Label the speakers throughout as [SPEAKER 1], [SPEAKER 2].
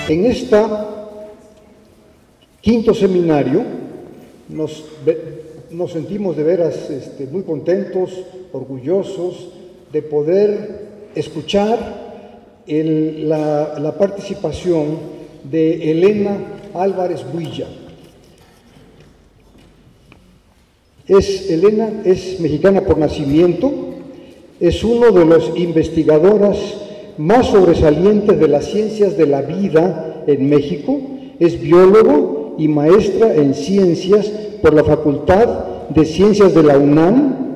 [SPEAKER 1] En este quinto seminario nos sentimos de veras muy contentos, orgullosos de poder escuchar la participación de Elena Álvarez Builla. Elena es mexicana por nacimiento, es una de las investigadoras más sobresalientes de las ciencias de la vida en México, es biólogo y maestra en ciencias por la Facultad de Ciencias de la UNAM.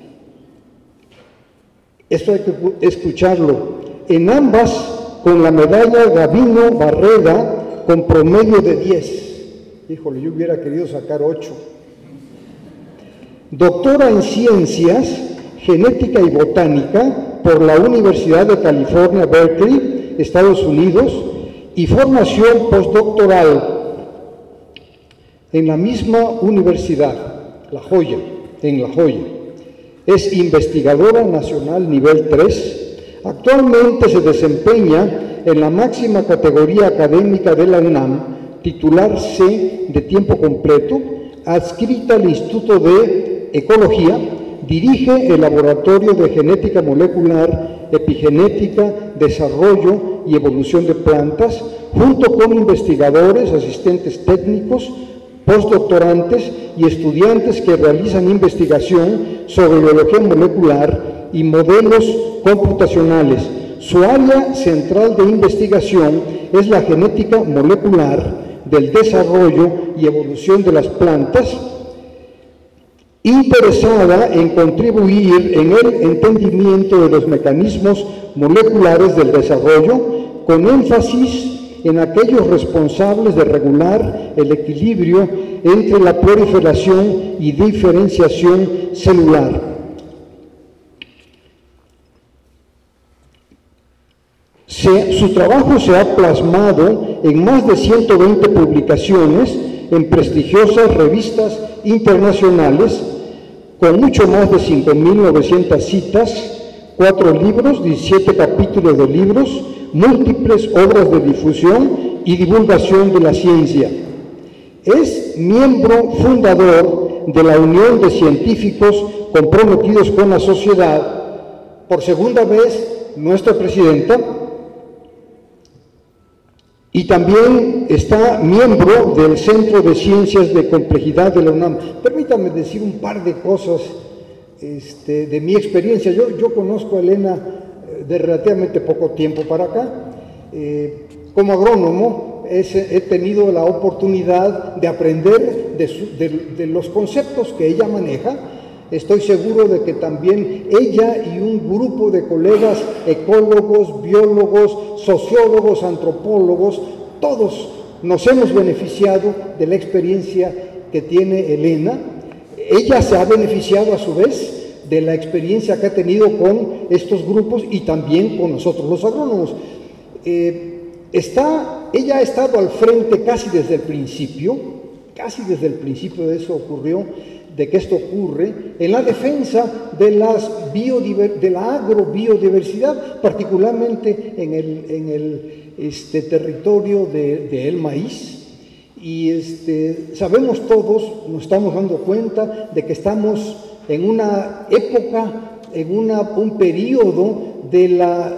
[SPEAKER 1] Esto hay que escucharlo. En ambas, con la medalla Gabino Barreda, con promedio de 10. Híjole, yo hubiera querido sacar 8. Doctora en Ciencias, Genética y Botánica por la Universidad de California, Berkeley, Estados Unidos, y formación postdoctoral en la misma universidad, en La Joya. Es investigadora nacional nivel 3. Actualmente se desempeña en la máxima categoría académica de la UNAM, titular C de tiempo completo, adscrita al Instituto de Ecología, dirige el Laboratorio de Genética Molecular, Epigenética, Desarrollo y Evolución de Plantas, junto con investigadores, asistentes técnicos, postdoctorantes y estudiantes que realizan investigación sobre biología molecular y modelos computacionales. Su área central de investigación es la genética molecular del desarrollo y evolución de las plantas, interesada en contribuir en el entendimiento de los mecanismos moleculares del desarrollo, con énfasis en aquellos responsables de regular el equilibrio entre la proliferación y diferenciación celular. Su trabajo se ha plasmado en más de 120 publicaciones en prestigiosas revistas internacionales, con mucho más de 5.900 citas, 4 libros, 17 capítulos de libros, múltiples obras de difusión y divulgación de la ciencia. Es miembro fundador de la Unión de Científicos Comprometidos con la Sociedad, por segunda vez nuestra presidenta, y también está miembro del Centro de Ciencias de Complejidad de la UNAM. Permítame decir un par de cosas de mi experiencia. Yo conozco a Elena de relativamente poco tiempo para acá. Como agrónomo he tenido la oportunidad de aprender de los conceptos que ella maneja. Estoy seguro de que también ella y un grupo de colegas ecólogos, biólogos, sociólogos, antropólogos, todos nos hemos beneficiado de la experiencia que tiene Elena. Ella se ha beneficiado a su vez de la experiencia que ha tenido con estos grupos y también con nosotros los agrónomos. Ella ha estado al frente casi desde el principio de eso ocurrió, de que esto ocurre, en la defensa de la agrobiodiversidad, particularmente en el territorio del maíz. Y sabemos todos, nos estamos dando cuenta de que estamos en una época, un periodo de la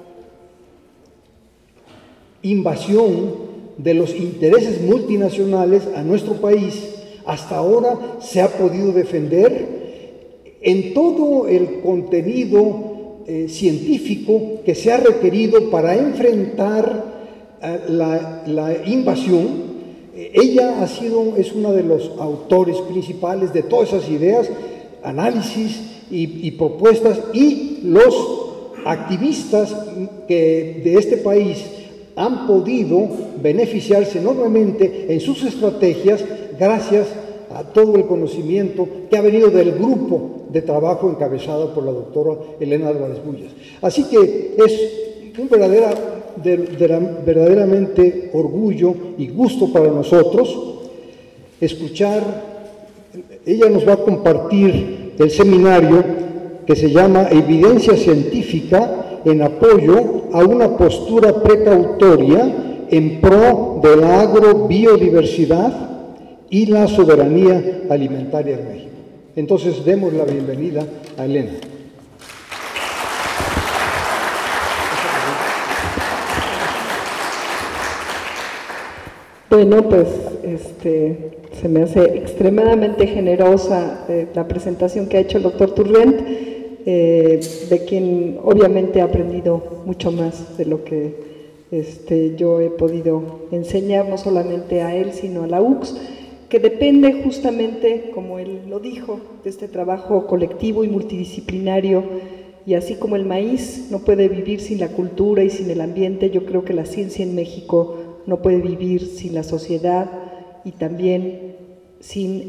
[SPEAKER 1] invasión de los intereses multinacionales a nuestro país. Hasta ahora se ha podido defender en todo el contenido científico que se ha requerido para enfrentar la invasión. Ella es una de los autores principales de todas esas ideas, análisis y propuestas, y los activistas de este país han podido beneficiarse enormemente en sus estrategias gracias a todo el conocimiento que ha venido del grupo de trabajo encabezado por la doctora Elena Álvarez Bulla. Así que es un verdaderamente orgullo y gusto para nosotros escuchar. Ella nos va a compartir el seminario que se llama Evidencia Científica en apoyo a una postura precautoria en pro de la agrobiodiversidad y la soberanía alimentaria en México. Entonces, demos la bienvenida a Elena.
[SPEAKER 2] Bueno, pues se me hace extremadamente generosa la presentación que ha hecho el doctor Turrent, de quien obviamente he aprendido mucho más de lo que yo he podido enseñar, no solamente a él, sino a la UCS, que depende justamente, como él lo dijo, de este trabajo colectivo y multidisciplinario, y así como el maíz no puede vivir sin la cultura y sin el ambiente, yo creo que la ciencia en México no puede vivir sin la sociedad y también sin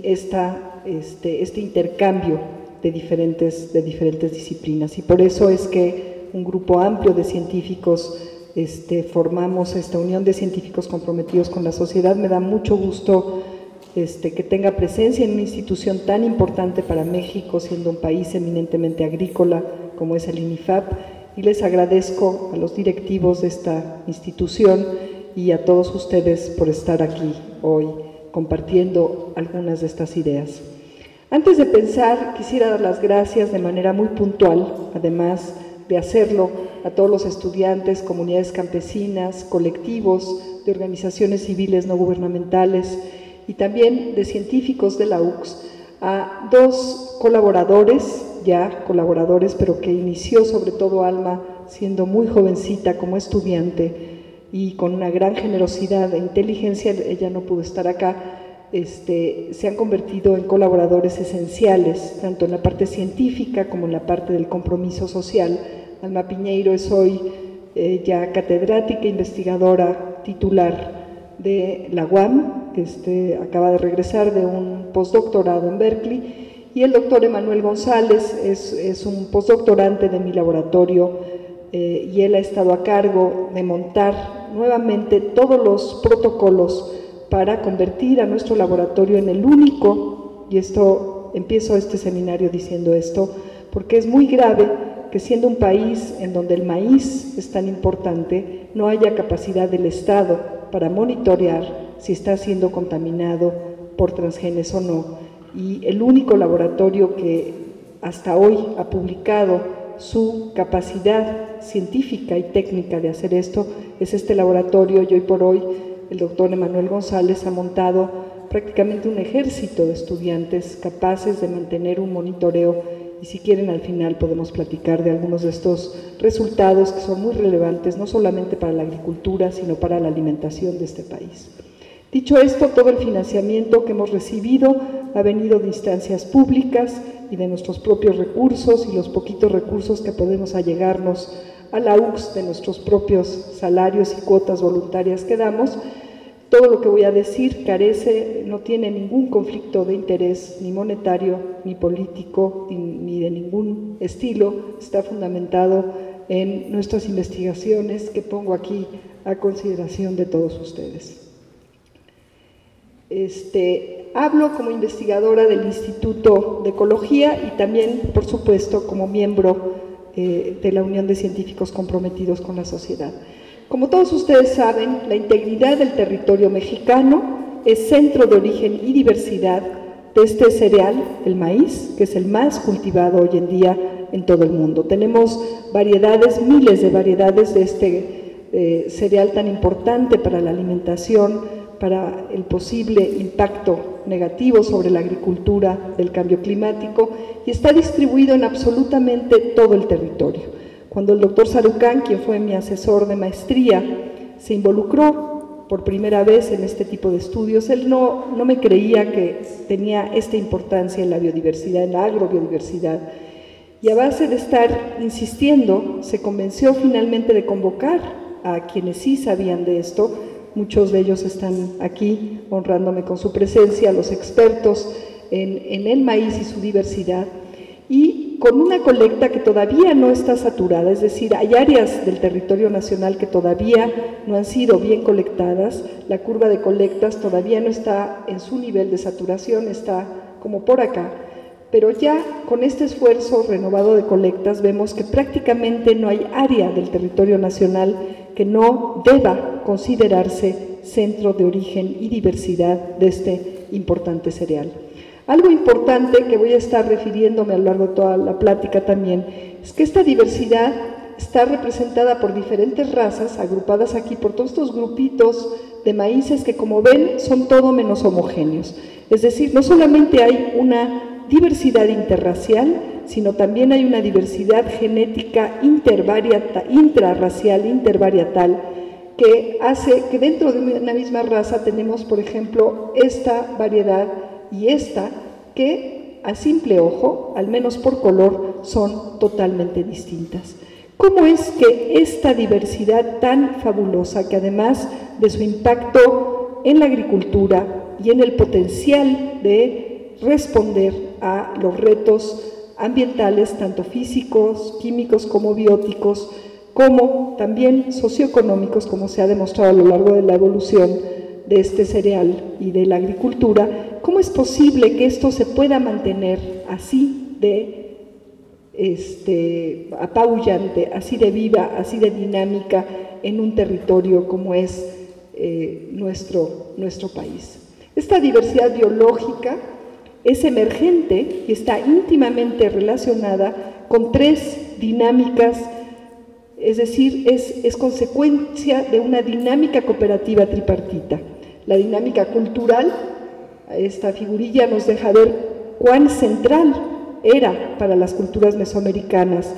[SPEAKER 2] este intercambio de diferentes disciplinas. Y por eso es que un grupo amplio de científicos formamos esta unión de científicos comprometidos con la sociedad. Me da mucho gusto que tenga presencia en una institución tan importante para México, siendo un país eminentemente agrícola como es el INIFAP, y les agradezco a los directivos de esta institución y a todos ustedes por estar aquí hoy compartiendo algunas de estas ideas. Antes de pensar, quisiera dar las gracias de manera muy puntual, además de hacerlo, a todos los estudiantes, comunidades campesinas, colectivos de organizaciones civiles no gubernamentales y también de científicos de la UCS, a dos colaboradores, pero que inició sobre todo Alma siendo muy jovencita como estudiante, y con una gran generosidad e inteligencia, ella no pudo estar acá, se han convertido en colaboradores esenciales, tanto en la parte científica como en la parte del compromiso social. Alma Piñeiro es hoy ya catedrática e investigadora titular de la UAM, acaba de regresar de un postdoctorado en Berkeley, y el doctor Emanuel González es un postdoctorante de mi laboratorio, y él ha estado a cargo de montar nuevamente todos los protocolos para convertir a nuestro laboratorio en el único, y empiezo este seminario diciendo esto, porque es muy grave que siendo un país en donde el maíz es tan importante, no haya capacidad del Estado para monitorear si está siendo contaminado por transgenes o no. Y el único laboratorio que hasta hoy ha publicado su capacidad científica y técnica de hacer esto es este laboratorio, y hoy por hoy el doctor Emanuel González ha montado prácticamente un ejército de estudiantes capaces de mantener un monitoreo, y si quieren al final podemos platicar de algunos de estos resultados que son muy relevantes, no solamente para la agricultura, sino para la alimentación de este país. Dicho esto, todo el financiamiento que hemos recibido ha venido de instancias públicas y de nuestros propios recursos, y los poquitos recursos que podemos allegarnos a la UCS de nuestros propios salarios y cuotas voluntarias que damos. Todo lo que voy a decir no tiene ningún conflicto de interés, ni monetario, ni político, ni de ningún estilo. Está fundamentado en nuestras investigaciones que pongo aquí a consideración de todos ustedes. Hablo como investigadora del Instituto de Ecología y también, por supuesto, como miembro de la Unión de Científicos Comprometidos con la Sociedad. Como todos ustedes saben, la integridad del territorio mexicano es centro de origen y diversidad de este cereal, el maíz, que es el más cultivado hoy en día en todo el mundo. Tenemos variedades, miles de variedades de este cereal tan importante para la alimentación, para el posible impacto negativo sobre la agricultura del cambio climático, y está distribuido en absolutamente todo el territorio. Cuando el doctor Sarucán, quien fue mi asesor de maestría, se involucró por primera vez en este tipo de estudios, él no me creía que tenía esta importancia en la biodiversidad, en la agrobiodiversidad, y a base de estar insistiendo, se convenció finalmente de convocar a quienes sí sabían de esto. Muchos de ellos están aquí honrándome con su presencia, los expertos en el maíz y su diversidad, y con una colecta que todavía no está saturada, es decir, hay áreas del territorio nacional que todavía no han sido bien colectadas, la curva de colectas todavía no está en su nivel de saturación, está como por acá, pero ya con este esfuerzo renovado de colectas vemos que prácticamente no hay área del territorio nacional que no deba considerarse centro de origen y diversidad de este importante cereal. Algo importante que voy a estar refiriéndome a lo largo de toda la plática también es que esta diversidad está representada por diferentes razas, agrupadas aquí por todos estos grupitos de maíces que, como ven, son todo menos homogéneos. Es decir, no solamente hay una diversidad interracial, sino también hay una diversidad genética intrarracial, intervarietal, que hace que dentro de una misma raza tenemos, por ejemplo, esta variedad y esta, que a simple ojo, al menos por color, son totalmente distintas. ¿Cómo es que esta diversidad tan fabulosa, que además de su impacto en la agricultura y en el potencial de responder a los retos ambientales, tanto físicos, químicos como bióticos, como también socioeconómicos, como se ha demostrado a lo largo de la evolución de este cereal y de la agricultura, cómo es posible que esto se pueda mantener así de apabullante, así de viva, así de dinámica en un territorio como es nuestro país? Esta diversidad biológica es emergente y está íntimamente relacionada con tres dinámicas, es decir, es consecuencia de una dinámica cooperativa tripartita. La dinámica cultural, esta figurilla nos deja ver cuán central era para las culturas mesoamericanas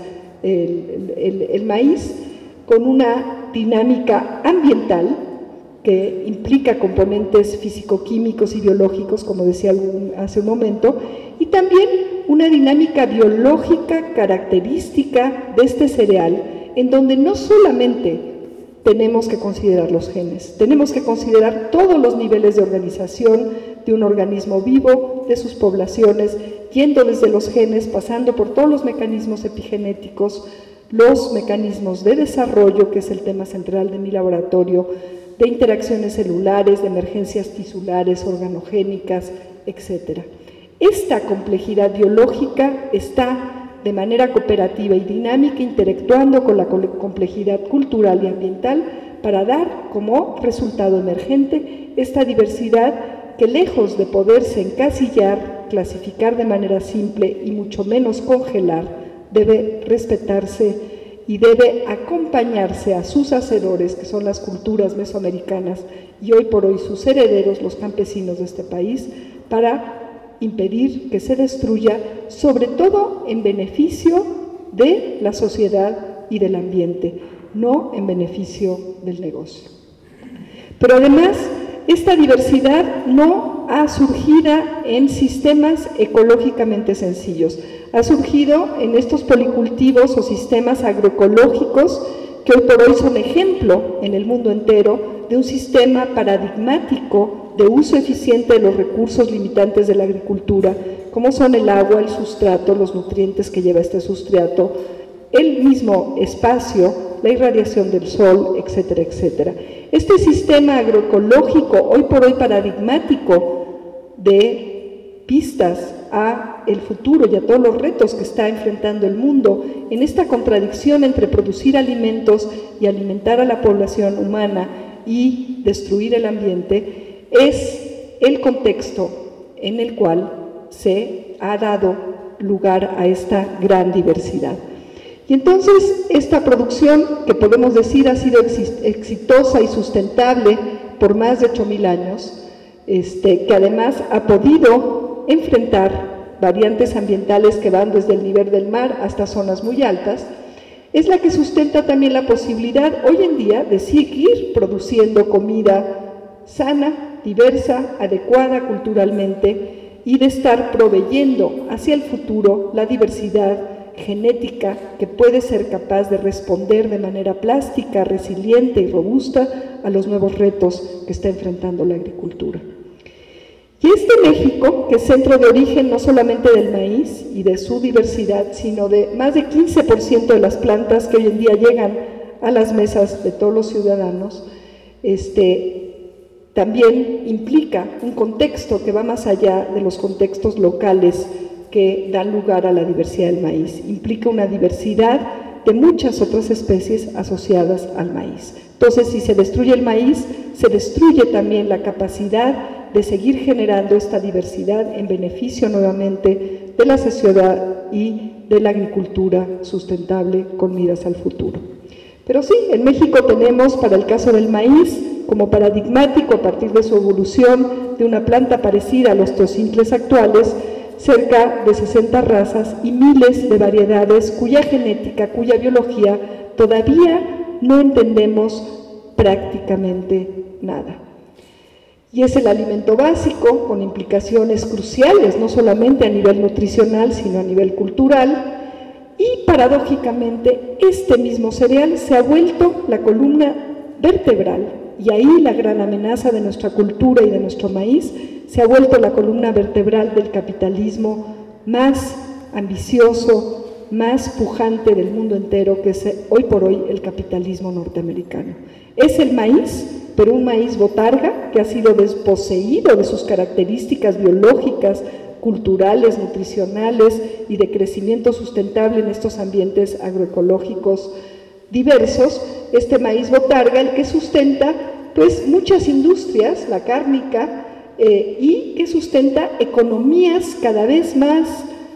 [SPEAKER 2] el maíz, con una dinámica ambiental que implica componentes físico-químicos y biológicos, como decía hace un momento, y también una dinámica biológica característica de este cereal, en donde no solamente tenemos que considerar los genes, tenemos que considerar todos los niveles de organización de un organismo vivo, de sus poblaciones, yendo desde los genes, pasando por todos los mecanismos epigenéticos, los mecanismos de desarrollo, que es el tema central de mi laboratorio, de interacciones celulares, de emergencias tisulares, organogénicas, etc. Esta complejidad biológica está de manera cooperativa y dinámica interactuando con la complejidad cultural y ambiental para dar como resultado emergente esta diversidad que, lejos de poderse encasillar, clasificar de manera simple y mucho menos congelar, debe respetarse y debe acompañarse a sus hacedores, que son las culturas mesoamericanas y hoy por hoy sus herederos, los campesinos de este país, para impedir que se destruya, sobre todo en beneficio de la sociedad y del ambiente, no en beneficio del negocio. Pero además, esta diversidad no ha surgido en sistemas ecológicamente sencillos, ha surgido en estos policultivos o sistemas agroecológicos que hoy por hoy son ejemplo en el mundo entero de un sistema paradigmático de uso eficiente de los recursos limitantes de la agricultura, como son el agua, el sustrato, los nutrientes que lleva este sustrato, el mismo espacio, la irradiación del sol, etcétera, etcétera. Este sistema agroecológico, hoy por hoy paradigmático, de pistas a el futuro y a todos los retos que está enfrentando el mundo, en esta contradicción entre producir alimentos y alimentar a la población humana y destruir el ambiente, es el contexto en el cual se ha dado lugar a esta gran diversidad. Y entonces esta producción, que podemos decir ha sido exitosa y sustentable por más de 8,000 años, que además ha podido enfrentar variantes ambientales que van desde el nivel del mar hasta zonas muy altas, es la que sustenta también la posibilidad hoy en día de seguir produciendo comida sana, diversa, adecuada culturalmente y de estar proveyendo hacia el futuro la diversidad genética que puede ser capaz de responder de manera plástica, resiliente y robusta a los nuevos retos que está enfrentando la agricultura. Y México, que es centro de origen no solamente del maíz y de su diversidad, sino de más de 15% de las plantas que hoy en día llegan a las mesas de todos los ciudadanos, también implica un contexto que va más allá de los contextos locales que dan lugar a la diversidad del maíz. Implica una diversidad de muchas otras especies asociadas al maíz. Entonces, si se destruye el maíz, se destruye también la capacidad de seguir generando esta diversidad en beneficio nuevamente de la sociedad y de la agricultura sustentable con miras al futuro. Pero sí, en México tenemos, para el caso del maíz, como paradigmático a partir de su evolución de una planta parecida a los teocincles actuales, cerca de 60 razas y miles de variedades cuya genética, cuya biología todavía no entendemos prácticamente nada. Y es el alimento básico con implicaciones cruciales, no solamente a nivel nutricional, sino a nivel cultural. Y paradójicamente, este mismo cereal se ha vuelto la columna vertebral, y ahí la gran amenaza de nuestra cultura y de nuestro maíz, se ha vuelto la columna vertebral del capitalismo más ambicioso, más pujante del mundo entero, que es hoy por hoy el capitalismo norteamericano. Es el maíz, pero un maíz botarga que ha sido desposeído de sus características biológicas, culturales, nutricionales y de crecimiento sustentable en estos ambientes agroecológicos diversos. Este maíz botarga, el que sustenta pues muchas industrias, la cárnica, y que sustenta economías cada vez más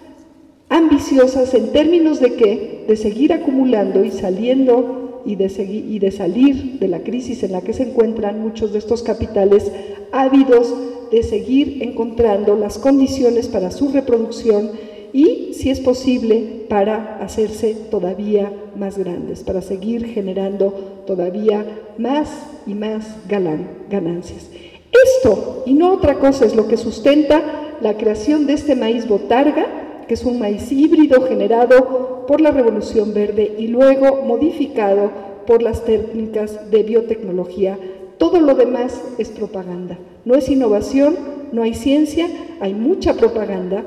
[SPEAKER 2] ambiciosas en términos de ¿qué? De seguir acumulando y saliendo y de salir de la crisis en la que se encuentran muchos de estos capitales, ávidos de seguir encontrando las condiciones para su reproducción y, si es posible, para hacerse todavía más grandes, para seguir generando todavía más y más ganancias. Esto, y no otra cosa, es lo que sustenta la creación de este maíz botarga, que es un maíz híbrido generado por la Revolución Verde y luego modificado por las técnicas de biotecnología. Todo lo demás es propaganda, no es innovación, no hay ciencia, hay mucha propaganda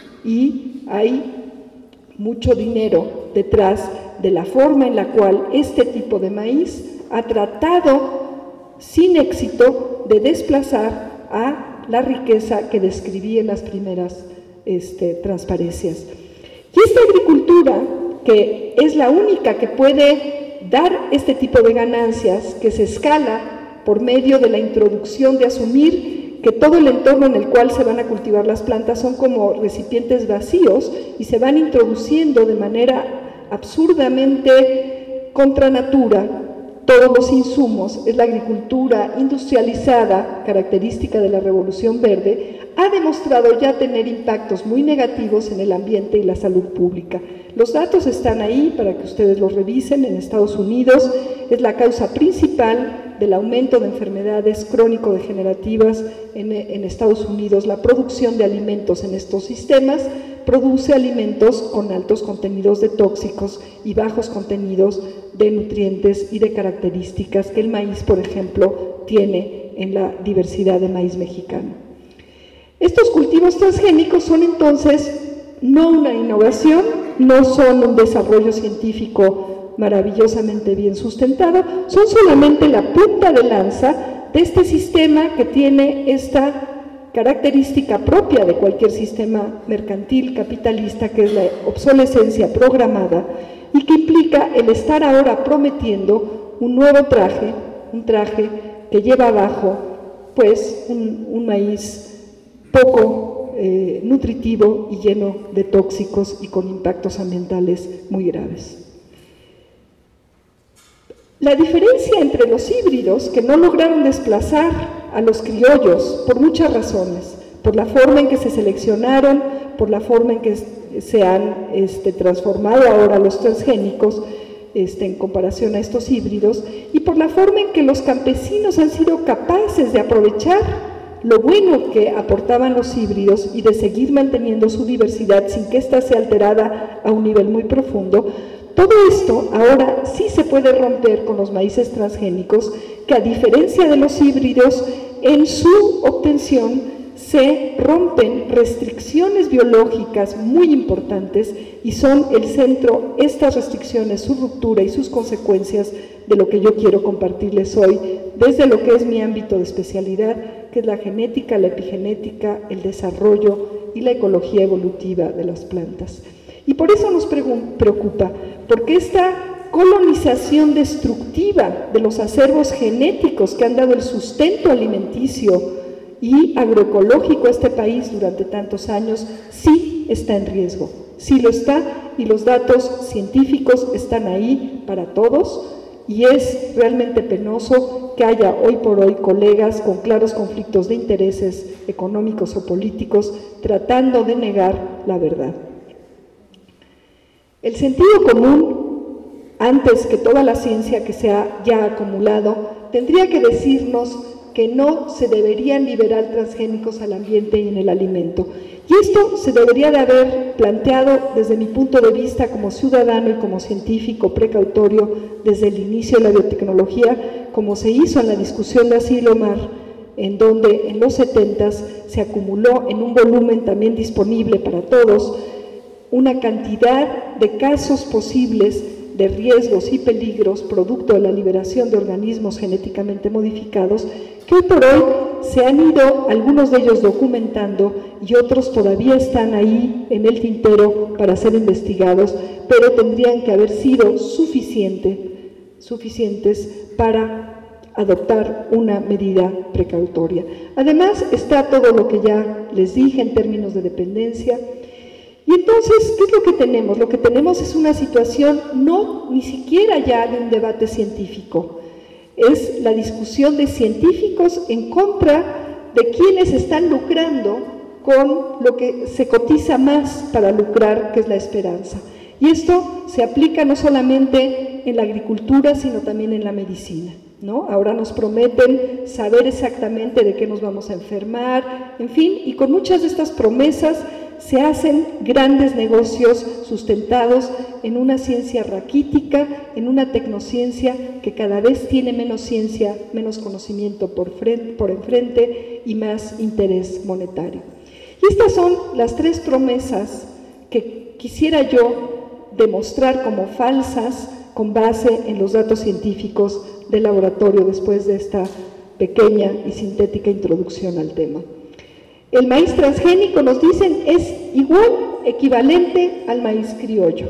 [SPEAKER 2] y hay mucho dinero detrás de la forma en la cual este tipo de maíz ha tratado sin éxito de desplazar a la riqueza que describí en las primeras transparencias. Y esta agricultura, que es la única que puede dar este tipo de ganancias, que se escala por medio de la introducción de asumir que todo el entorno en el cual se van a cultivar las plantas son como recipientes vacíos y se van introduciendo de manera absurdamente contra natura todos los insumos, es la agricultura industrializada, característica de la Revolución Verde, ha demostrado ya tener impactos muy negativos en el ambiente y la salud pública. Los datos están ahí para que ustedes los revisen. En Estados Unidos es la causa principal del aumento de enfermedades crónico-degenerativas en Estados Unidos. La producción de alimentos en estos sistemas produce alimentos con altos contenidos de tóxicos y bajos contenidos de nutrientes y de características que el maíz, por ejemplo, tiene en la diversidad de maíz mexicano. Estos cultivos transgénicos son entonces no una innovación, no son un desarrollo científico maravillosamente bien sustentado, son solamente la punta de lanza de este sistema que tiene esta característica propia de cualquier sistema mercantil capitalista, que es la obsolescencia programada y que implica el estar ahora prometiendo un nuevo traje, un traje que lleva abajo pues un maíz poco nutritivo y lleno de tóxicos y con impactos ambientales muy graves. La diferencia entre los híbridos, que no lograron desplazar a los criollos por muchas razones, por la forma en que se seleccionaron, por la forma en que se han transformado ahora los transgénicos en comparación a estos híbridos, y por la forma en que los campesinos han sido capaces de aprovechar lo bueno que aportaban los híbridos y de seguir manteniendo su diversidad sin que ésta sea alterada a un nivel muy profundo. Todo esto ahora sí se puede romper con los maíces transgénicos, que a diferencia de los híbridos, en su obtención se rompen restricciones biológicas muy importantes y son el centro, estas restricciones, su ruptura y sus consecuencias de lo que yo quiero compartirles hoy, desde lo que es mi ámbito de especialidad, que es la genética, la epigenética, el desarrollo y la ecología evolutiva de las plantas. Y por eso nos preocupa, porque esta colonización destructiva de los acervos genéticos que han dado el sustento alimenticio y agroecológico a este país durante tantos años, sí está en riesgo, sí lo está, y los datos científicos están ahí para todos, y es realmente penoso que haya hoy por hoy colegas con claros conflictos de intereses económicos o políticos tratando de negar la verdad. El sentido común, antes que toda la ciencia que se ha ya acumulado, tendría que decirnos que no se deberían liberar transgénicos al ambiente y en el alimento. Y esto se debería de haber planteado desde mi punto de vista como ciudadano y como científico precautorio desde el inicio de la biotecnología, como se hizo en la discusión de Asilomar, en donde en los 70s se acumuló en un volumen también disponible para todos una cantidad de casos posibles de riesgos y peligros producto de la liberación de organismos genéticamente modificados, que hoy por hoy se han ido, algunos de ellos documentando y otros todavía están ahí en el tintero para ser investigados, pero tendrían que haber sido suficientes para adoptar una medida precautoria. Además está todo lo que ya les dije en términos de dependencia. Y entonces, ¿qué es lo que tenemos? Lo que tenemos es una situación ni siquiera ya de un debate científico, es la discusión de científicos en contra de quienes están lucrando con lo que se cotiza más para lucrar, que es la esperanza. Y esto se aplica no solamente en la agricultura, sino también en la medicina, ¿no? Ahora nos prometen saber exactamente de qué nos vamos a enfermar, en fin, y con muchas de estas promesas se hacen grandes negocios sustentados en una ciencia raquítica, en una tecnociencia que cada vez tiene menos ciencia, menos conocimiento por enfrente y más interés monetario. Y estas son las tres promesas que quisiera yo demostrar como falsas con base en los datos científicos del laboratorio después de esta pequeña y sintética introducción al tema. El maíz transgénico, nos dicen, es igual, equivalente al maíz criollo.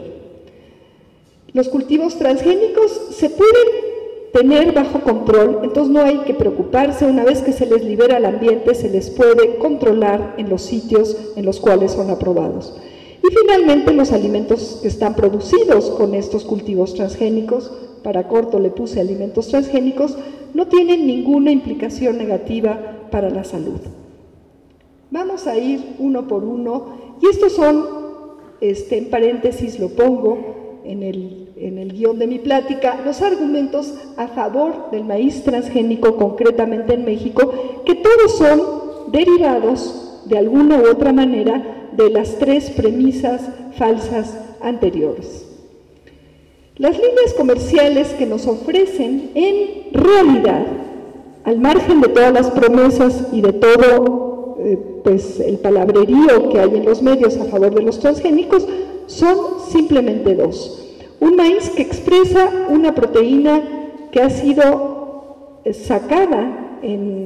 [SPEAKER 2] Los cultivos transgénicos se pueden tener bajo control, entonces no hay que preocuparse, una vez que se les libera al ambiente, se les puede controlar en los sitios en los cuales son aprobados. Y finalmente los alimentos que están producidos con estos cultivos transgénicos, para corto le puse alimentos transgénicos, no tienen ninguna implicación negativa para la salud. Vamos a ir uno por uno, y estos son, en paréntesis lo pongo en el guión de mi plática, los argumentos a favor del maíz transgénico, concretamente en México, que todos son derivados de alguna u otra manera de las tres premisas falsas anteriores. Las líneas comerciales que nos ofrecen, en realidad, al margen de todas las promesas y de todo pues el palabrerío que hay en los medios a favor de los transgénicos, son simplemente dos. Un maíz que expresa una proteína que ha sido sacada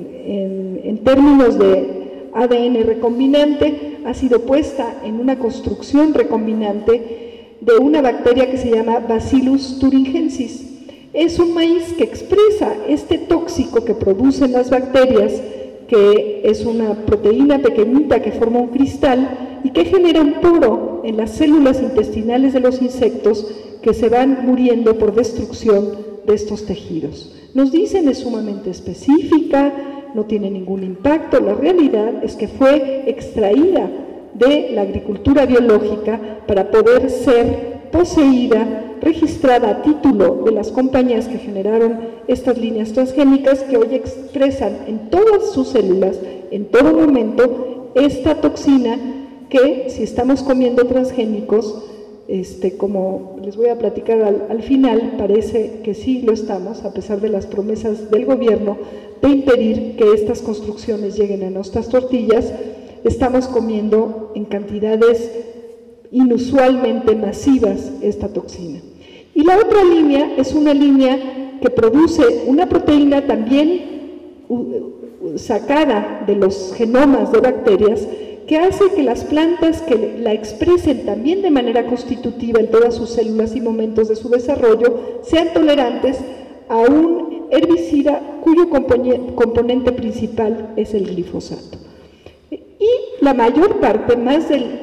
[SPEAKER 2] en términos de ADN recombinante, ha sido puesta en una construcción recombinante de una bacteria que se llama Bacillus thuringiensis. Es un maíz que expresa este tóxico que producen las bacterias, que es una proteína pequeñita que forma un cristal y que genera un poro en las células intestinales de los insectos que se van muriendo por destrucción de estos tejidos. Nos dicen es sumamente específica, no tiene ningún impacto. La realidad es que fue extraída de la agricultura biológica para poder ser poseída, registrada a título de las compañías que generaron estas líneas transgénicas, que hoy expresan en todas sus células, en todo momento, esta toxina que, si estamos comiendo transgénicos, como les voy a platicar al final, parece que sí lo estamos, a pesar de las promesas del gobierno de impedir que estas construcciones lleguen a nuestras tortillas, estamos comiendo en cantidades inusualmente masivas esta toxina. Y la otra línea es una línea que produce una proteína también sacada de los genomas de bacterias, que hace que las plantas que la expresen también de manera constitutiva en todas sus células y momentos de su desarrollo sean tolerantes a un herbicida cuyo componente principal es el glifosato. Y la mayor parte, más del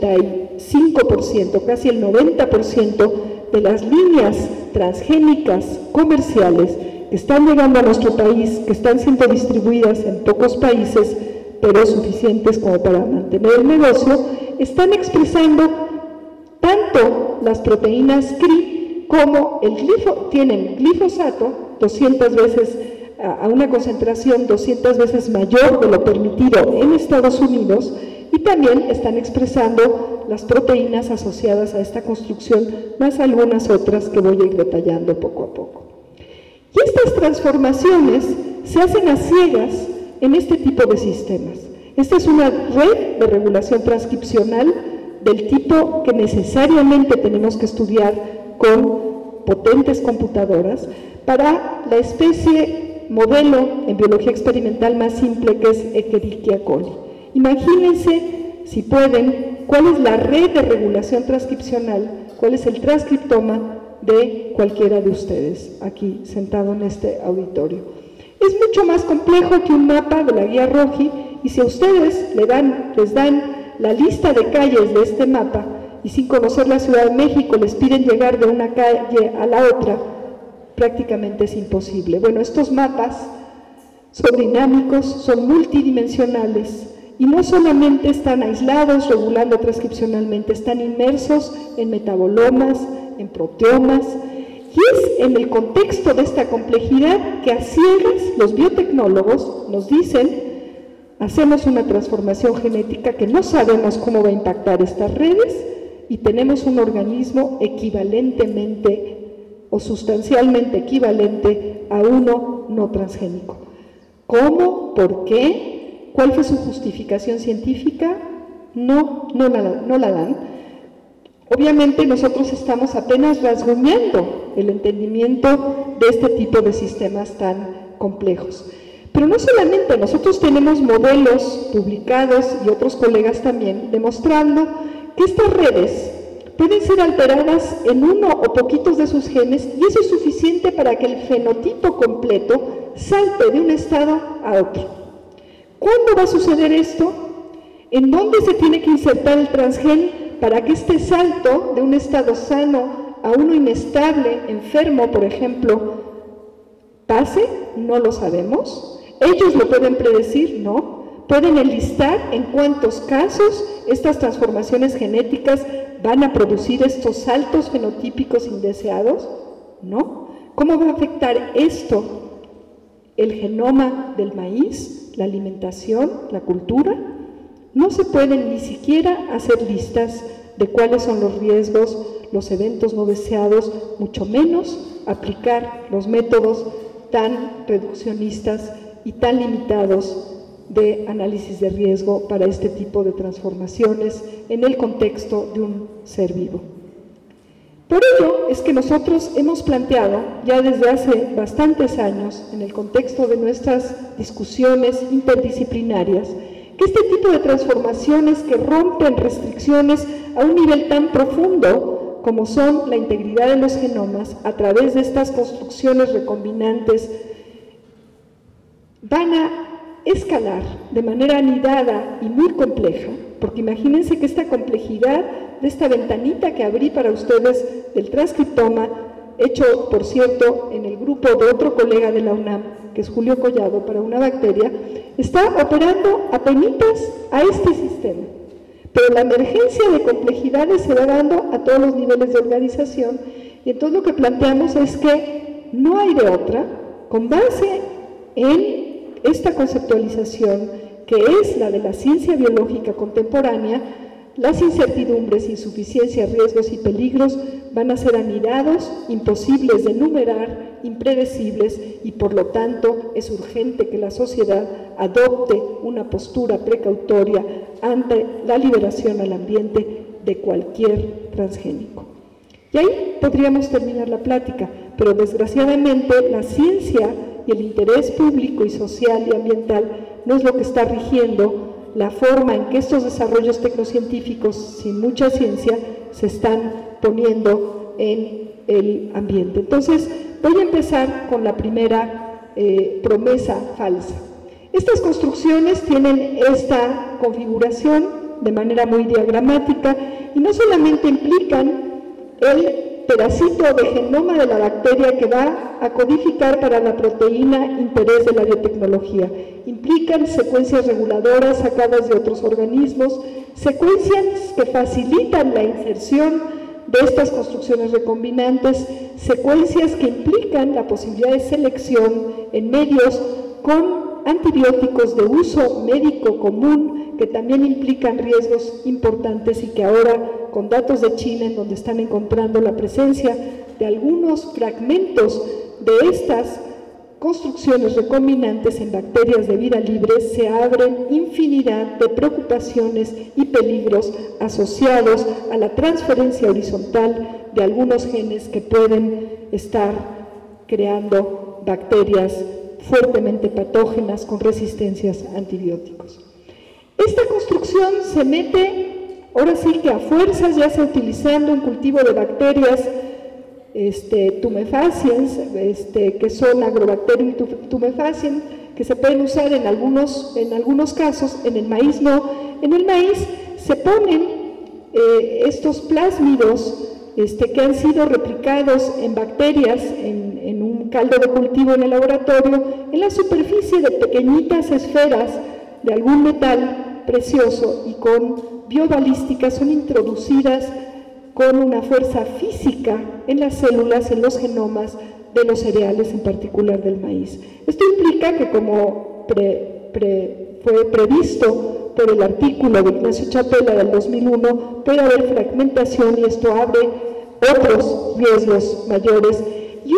[SPEAKER 2] 85%, casi el 90% de las líneas transgénicas comerciales que están llegando a nuestro país, que están siendo distribuidas en pocos países, pero suficientes como para mantener el negocio, están expresando tanto las proteínas CRI como tienen glifosato 200 veces, a una concentración 200 veces mayor de lo permitido en Estados Unidos, y también están expresando las proteínas asociadas a esta construcción, más algunas otras que voy a ir detallando poco a poco. Y estas transformaciones se hacen a ciegas en este tipo de sistemas. Esta es una red de regulación transcripcional del tipo que necesariamente tenemos que estudiar con potentes computadoras para la especie modelo en biología experimental más simple, que es Escherichia coli. Imagínense, si pueden, cuál es la red de regulación transcripcional, cuál es el transcriptoma de cualquiera de ustedes aquí sentado en este auditorio. Es mucho más complejo que un mapa de la guía Roji, y si a ustedes les dan la lista de calles de este mapa y sin conocer la Ciudad de México les piden llegar de una calle a la otra, prácticamente es imposible. Bueno, estos mapas son dinámicos, son multidimensionales y no solamente están aislados, regulando transcripcionalmente, están inmersos en metabolomas, en proteomas, y es en el contexto de esta complejidad que a ciegas los biotecnólogos nos dicen: hacemos una transformación genética que no sabemos cómo va a impactar estas redes y tenemos un organismo equivalentemente o sustancialmente equivalente a uno no transgénico. ¿Cómo? ¿Por qué? ¿Cuál fue su justificación científica? No la dan. Obviamente nosotros estamos apenas rasguñando el entendimiento de este tipo de sistemas tan complejos. Pero no solamente, nosotros tenemos modelos publicados y otros colegas también demostrando que estas redes pueden ser alteradas en uno o poquitos de sus genes, y eso es suficiente para que el fenotipo completo salte de un estado a otro. ¿Cuándo va a suceder esto? ¿En dónde se tiene que insertar el transgen para que este salto de un estado sano a uno inestable, enfermo, por ejemplo, pase? No lo sabemos. ¿Ellos lo pueden predecir? No. ¿Pueden enlistar en cuántos casos estas transformaciones genéticas van a producir estos saltos fenotípicos indeseados? No. ¿Cómo va a afectar esto el genoma del maíz, la alimentación, la cultura? No se pueden ni siquiera hacer listas de cuáles son los riesgos, los eventos no deseados, mucho menos aplicar los métodos tan reduccionistas y tan limitados de análisis de riesgo para este tipo de transformaciones en el contexto de un ser vivo. Por ello es que nosotros hemos planteado ya desde hace bastantes años, en el contexto de nuestras discusiones interdisciplinarias, que este tipo de transformaciones que rompen restricciones a un nivel tan profundo como son la integridad de los genomas a través de estas construcciones recombinantes van a escalar de manera anidada y muy compleja, porque imagínense que esta complejidad de esta ventanita que abrí para ustedes del transcriptoma, hecho por cierto en el grupo de otro colega de la UNAM, que es Julio Collado, para una bacteria, está operando apenitas a este sistema. Pero la emergencia de complejidades se va dando a todos los niveles de organización, y entonces lo que planteamos es que no hay de otra, con base en esta conceptualización que es la de la ciencia biológica contemporánea, las incertidumbres, insuficiencias, riesgos y peligros van a ser anidados, imposibles de enumerar, impredecibles, y por lo tanto es urgente que la sociedad adopte una postura precautoria ante la liberación al ambiente de cualquier transgénico. Y ahí podríamos terminar la plática, pero desgraciadamente la ciencia y el interés público y social y ambiental no es lo que está rigiendo la forma en que estos desarrollos tecnocientíficos sin mucha ciencia se están poniendo en el ambiente. Entonces, voy a empezar con la primera promesa falsa. Estas construcciones tienen esta configuración de manera muy diagramática y no solamente implican el pedacito de genoma de la bacteria que va a codificar para la proteína interés de la biotecnología. Implican secuencias reguladoras sacadas de otros organismos, secuencias que facilitan la inserción de estas construcciones recombinantes, secuencias que implican la posibilidad de selección en medios con antibióticos de uso médico común, que también implican riesgos importantes y que ahora, con datos de China, en donde están encontrando la presencia de algunos fragmentos de estas construcciones recombinantes en bacterias de vida libre, se abren infinidad de preocupaciones y peligros asociados a la transferencia horizontal de algunos genes que pueden estar creando bacterias fuertemente patógenas con resistencias a antibióticos. Esta construcción se mete, ahora sí que a fuerzas, ya sea utilizando un cultivo de bacterias tumefaciens, que son Agrobacterium tumefaciens, que se pueden usar en algunos casos, en el maíz no. En el maíz se ponen estos plásmidos que han sido replicados en bacterias, en un caldo de cultivo en el laboratorio, en la superficie de pequeñitas esferas de algún metal precioso, y con biobalística son introducidas con una fuerza física en las células, en los genomas de los cereales, en particular del maíz. Esto implica que, como fue previsto por el artículo de Ignacio Chapela del 2001, puede haber fragmentación y esto abre otros riesgos mayores y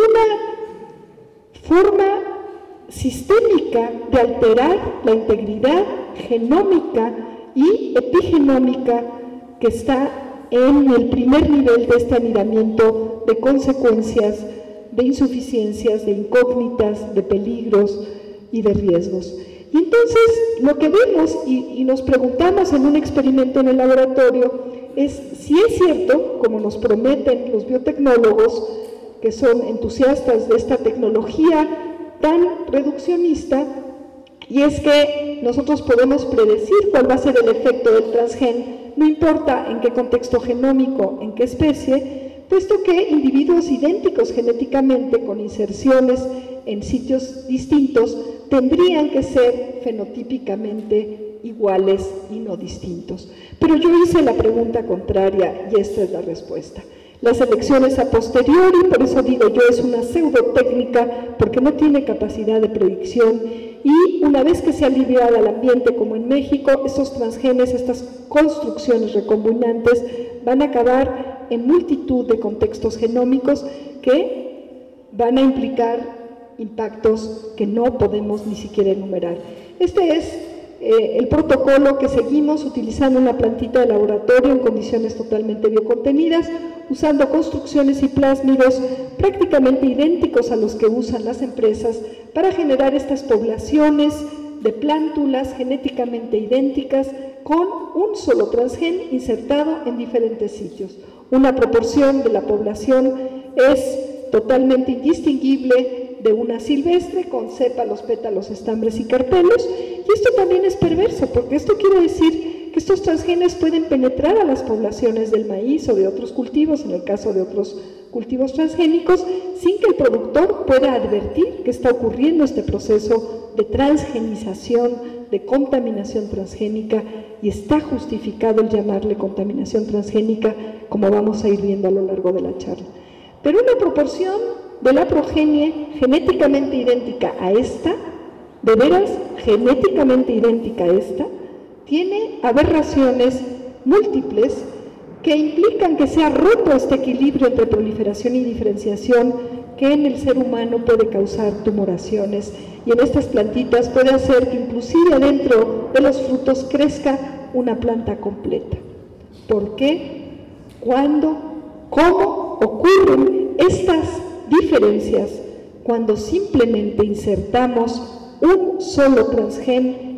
[SPEAKER 2] una forma sistémica de alterar la integridad genómica y epigenómica que está en el primer nivel de este anidamiento de consecuencias, de insuficiencias, de incógnitas, de peligros y de riesgos. Y entonces lo que vemos y nos preguntamos en un experimento en el laboratorio es si es cierto, como nos prometen los biotecnólogos, que son entusiastas de esta tecnología tan reduccionista, y es que nosotros podemos predecir cuál va a ser el efecto del transgen, no importa en qué contexto genómico, en qué especie, puesto que individuos idénticos genéticamente con inserciones en sitios distintos tendrían que ser fenotípicamente iguales y no distintos. Pero yo hice la pregunta contraria y esta es la respuesta. Las elecciones a posteriori, por eso digo yo, es una pseudotécnica porque no tiene capacidad de predicción, y una vez que se ha liberado al ambiente, como en México, estos transgenes, estas construcciones recombinantes van a acabar en multitud de contextos genómicos que van a implicar impactos que no podemos ni siquiera enumerar. Este es el protocolo que seguimos utilizando una plantita de laboratorio en condiciones totalmente biocontenidas, usando construcciones y plásmidos prácticamente idénticos a los que usan las empresas para generar estas poblaciones de plántulas genéticamente idénticas con un solo transgen insertado en diferentes sitios. Una proporción de la población es totalmente indistinguible de una silvestre con sépalos, pétalos, estambres y carpelos, y esto también es perverso, porque esto quiere decir que estos transgenes pueden penetrar a las poblaciones del maíz o de otros cultivos, en el caso de otros cultivos transgénicos, sin que el productor pueda advertir que está ocurriendo este proceso de transgenización, de contaminación transgénica, y está justificado el llamarle contaminación transgénica, como vamos a ir viendo a lo largo de la charla. Pero una proporción de la progenie genéticamente idéntica a esta, de veras genéticamente idéntica a esta, tiene aberraciones múltiples que implican que se ha roto este equilibrio entre proliferación y diferenciación que en el ser humano puede causar tumoraciones, y en estas plantitas puede hacer que inclusive adentro de los frutos crezca una planta completa. ¿Por qué? ¿Cuándo? ¿Cómo ocurren estas diferencias? Cuando simplemente insertamos un solo transgen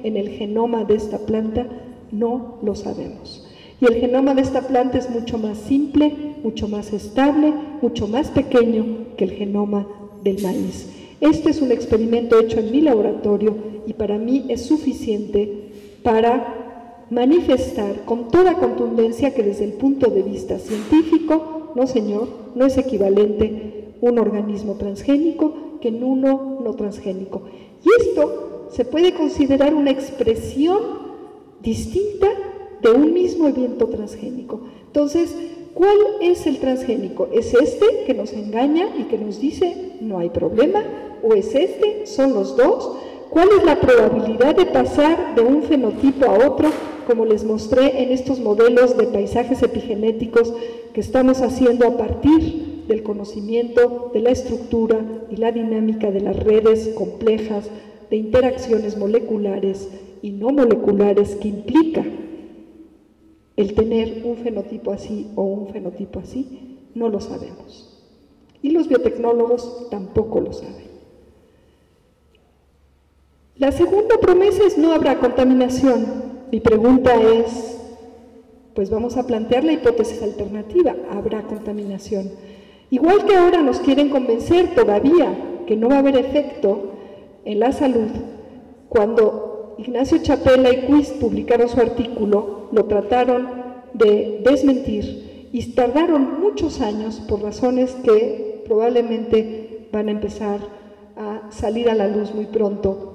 [SPEAKER 2] en el genoma de esta planta? No lo sabemos. Y el genoma de esta planta es mucho más simple, mucho más estable, mucho más pequeño que el genoma del maíz. Este es un experimento hecho en mi laboratorio y para mí es suficiente para manifestar con toda contundencia que desde el punto de vista científico, no señor, no es equivalente un organismo transgénico que en uno no transgénico. Y esto se puede considerar una expresión distinta de un mismo evento transgénico. Entonces, ¿cuál es el transgénico? ¿Es este que nos engaña y que nos dice no hay problema? ¿O es este? ¿Son los dos? ¿Cuál es la probabilidad de pasar de un fenotipo a otro, como les mostré en estos modelos de paisajes epigenéticos que estamos haciendo a partir del conocimiento de la estructura y la dinámica de las redes complejas de interacciones moleculares y no moleculares que implica el tener un fenotipo así o un fenotipo así? No lo sabemos. Y los biotecnólogos tampoco lo saben. La segunda promesa es no habrá contaminación. Mi pregunta es, pues vamos a plantear la hipótesis alternativa, habrá contaminación. Igual que ahora nos quieren convencer todavía que no va a haber efecto en la salud, cuando Ignacio Chapela y Quist publicaron su artículo, lo trataron de desmentir y tardaron muchos años por razones que probablemente van a empezar a salir a la luz muy pronto,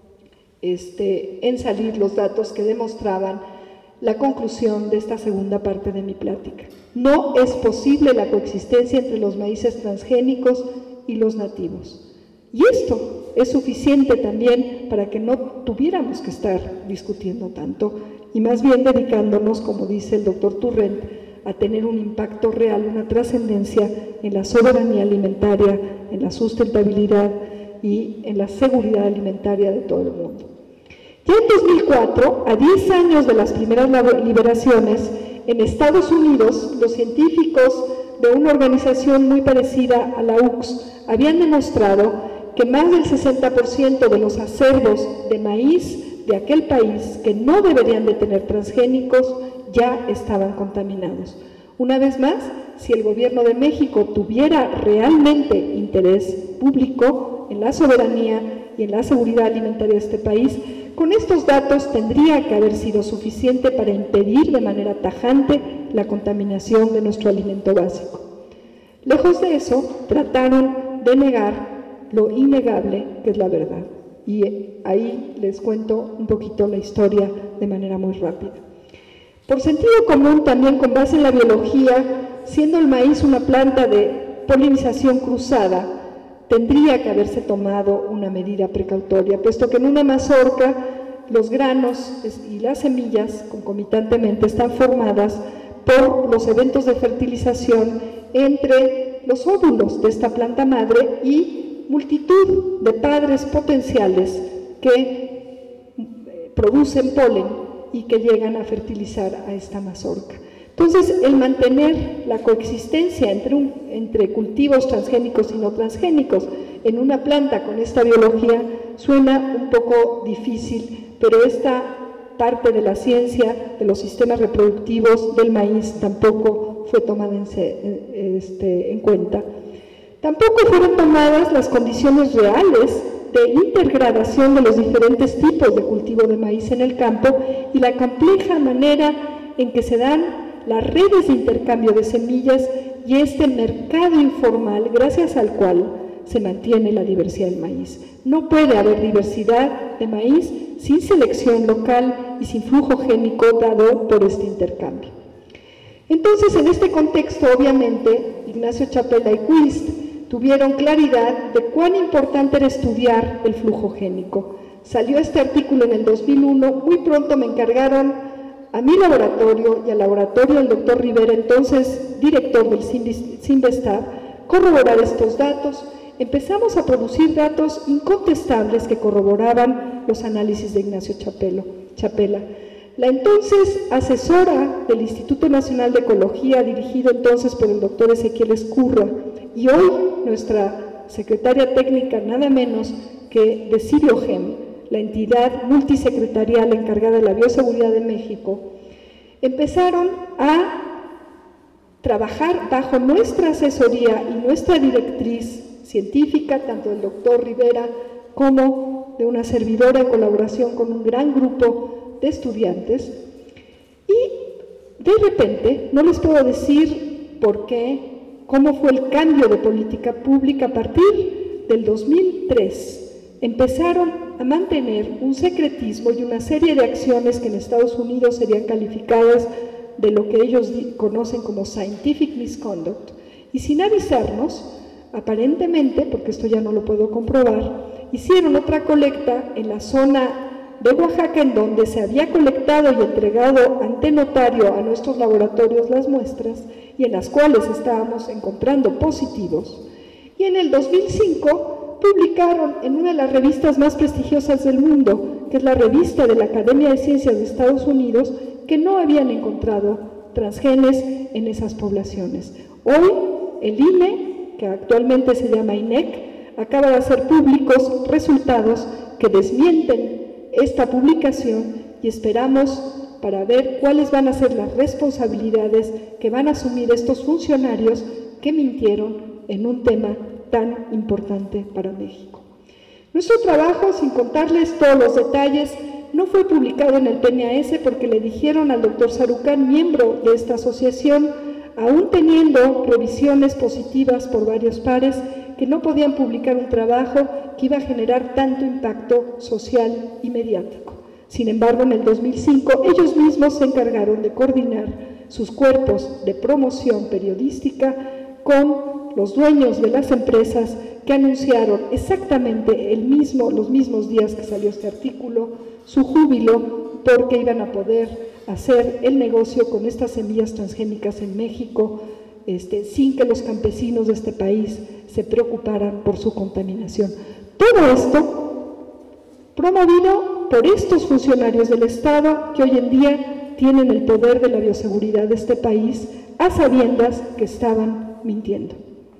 [SPEAKER 2] en salir los datos que demostraban la conclusión de esta segunda parte de mi plática. No es posible la coexistencia entre los maíces transgénicos y los nativos. Y esto es suficiente también para que no tuviéramos que estar discutiendo tanto y más bien dedicándonos, como dice el doctor Turrent, a tener un impacto real, una trascendencia en la soberanía alimentaria, en la sustentabilidad y en la seguridad alimentaria de todo el mundo. Ya en 2004, a 10 años de las primeras liberaciones, en Estados Unidos, los científicos de una organización muy parecida a la UCS habían demostrado que más del 60% de los acervos de maíz de aquel país que no deberían de tener transgénicos ya estaban contaminados. Una vez más, si el gobierno de México tuviera realmente interés público en la soberanía y en la seguridad alimentaria de este país, con estos datos tendría que haber sido suficiente para impedir de manera tajante la contaminación de nuestro alimento básico. Lejos de eso, trataron de negar lo innegable, que es la verdad. Y ahí les cuento un poquito la historia de manera muy rápida. Por sentido común, también con base en la biología, siendo el maíz una planta de polinización cruzada, tendría que haberse tomado una medida precautoria, puesto que en una mazorca los granos y las semillas concomitantemente están formadas por los eventos de fertilización entre los óvulos de esta planta madre y multitud de padres potenciales que producen polen y que llegan a fertilizar a esta mazorca. Entonces, el mantener la coexistencia entre cultivos transgénicos y no transgénicos en una planta con esta biología suena un poco difícil, pero esta parte de la ciencia de los sistemas reproductivos del maíz tampoco fue tomada en cuenta. Tampoco fueron tomadas las condiciones reales de intergradación de los diferentes tipos de cultivo de maíz en el campo y la compleja manera en que se dan las redes de intercambio de semillas y este mercado informal gracias al cual se mantiene la diversidad del maíz. No puede haber diversidad de maíz sin selección local y sin flujo génico dado por este intercambio. Entonces, en este contexto, obviamente, Ignacio Chapela y Quist tuvieron claridad de cuán importante era estudiar el flujo génico. Salió este artículo en el 2001, muy pronto me encargaron a mi laboratorio y al laboratorio del doctor Rivera, entonces director del CIMBESTAB, corroborar estos datos. Empezamos a producir datos incontestables que corroboraban los análisis de Ignacio Chapela. La entonces asesora del Instituto Nacional de Ecología, dirigido entonces por el doctor Ezequiel Escurra, y hoy nuestra secretaria técnica, nada menos que de Ciriogem, la entidad multisecretarial encargada de la bioseguridad de México, empezaron a trabajar bajo nuestra asesoría y nuestra directriz científica, tanto del doctor Rivera como de una servidora en colaboración con un gran grupo de estudiantes, y de repente, no les puedo decir por qué, cómo fue el cambio de política pública a partir del 2003, empezaron a mantener un secretismo y una serie de acciones que en Estados Unidos serían calificadas de lo que ellos conocen como scientific misconduct, y sin avisarnos, aparentemente, porque esto ya no lo puedo comprobar, hicieron otra colecta en la zona de Oaxaca, en donde se había colectado y entregado ante notario a nuestros laboratorios las muestras, y en las cuales estábamos encontrando positivos. Y en el 2005 publicaron en una de las revistas más prestigiosas del mundo, que es la revista de la Academia de Ciencias de Estados Unidos, que no habían encontrado transgenes en esas poblaciones. Hoy el INE, que actualmente se llama INEC, acaba de hacer públicos resultados que desmienten esta publicación, y esperamos para ver cuáles van a ser las responsabilidades que van a asumir estos funcionarios que mintieron en un tema tan importante para México. Nuestro trabajo, sin contarles todos los detalles, no fue publicado en el PNAS porque le dijeron al doctor Sarucán, miembro de esta asociación, aún teniendo revisiones positivas por varios pares, que no podían publicar un trabajo que iba a generar tanto impacto social y mediático. Sin embargo, en el 2005, ellos mismos se encargaron de coordinar sus cuerpos de promoción periodística con los dueños de las empresas que anunciaron exactamente los mismos días que salió este artículo, su júbilo porque iban a poder hacer el negocio con estas semillas transgénicas en México, sin que los campesinos de este país se preocuparan por su contaminación. Todo esto promovido por estos funcionarios del Estado que hoy en día tienen el poder de la bioseguridad de este país, a sabiendas que estaban mintiendo.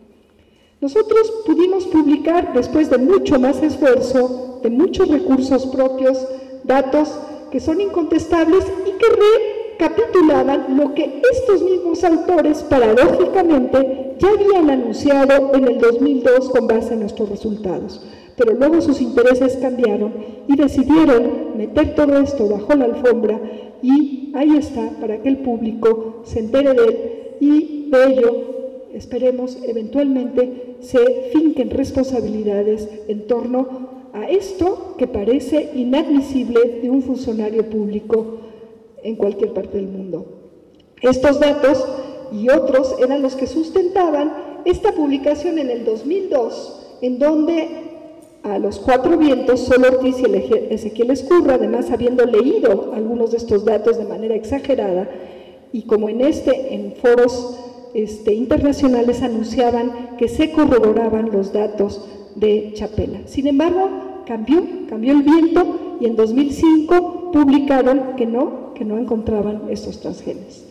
[SPEAKER 2] Nosotros pudimos publicar, después de mucho más esfuerzo, de muchos recursos propios, datos que son incontestables y que recapitulaban lo que estos mismos autores, paradójicamente, ya habían anunciado en el 2002 con base en nuestros resultados. Pero luego sus intereses cambiaron y decidieron meter todo esto bajo la alfombra, y ahí está, para que el público se entere de él, y de ello esperemos eventualmente se finquen responsabilidades en torno a esto que parece inadmisible de un funcionario público en cualquier parte del mundo. Estos datos y otros eran los que sustentaban esta publicación en el 2002, en donde a los cuatro vientos, Sol Ortiz y Ezequiel Escurra, además habiendo leído algunos de estos datos de manera exagerada, y como en foros internacionales anunciaban que se corroboraban los datos de Chapela. Sin embargo, cambió el viento, y en 2005 publicaron que no encontraban estos transgenes.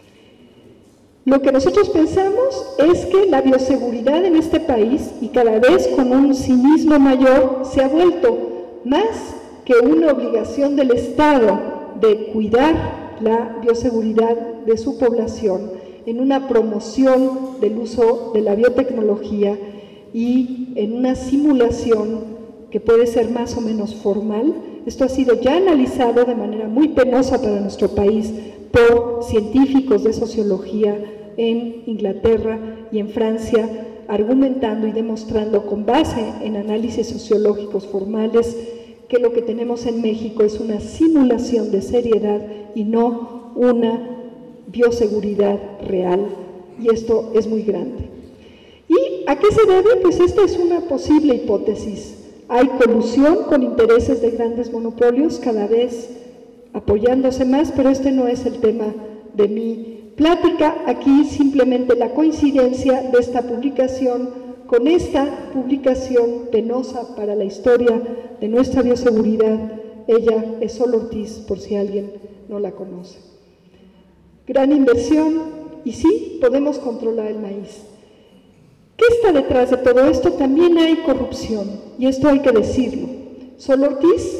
[SPEAKER 2] Lo que nosotros pensamos es que la bioseguridad en este país, y cada vez con un cinismo mayor, se ha vuelto más que una obligación del Estado de cuidar la bioseguridad de su población en una promoción del uso de la biotecnología y en una simulación que puede ser más o menos formal. Esto ha sido ya analizado de manera muy penosa para nuestro país por científicos de sociología en Inglaterra y en Francia, argumentando y demostrando con base en análisis sociológicos formales que lo que tenemos en México es una simulación de seriedad y no una bioseguridad real, y esto es muy grande. ¿Y a qué se debe? Pues esta es una posible hipótesis. Hay colusión con intereses de grandes monopolios, cada vez apoyándose más, pero este no es el tema de mi plática. Aquí simplemente la coincidencia de esta publicación con esta publicación penosa para la historia de nuestra bioseguridad. Ella es Sol Ortiz, por si alguien no la conoce. Gran inversión, y sí, podemos controlar el maíz. ¿Qué está detrás de todo esto? También hay corrupción, y esto hay que decirlo. Sol Ortiz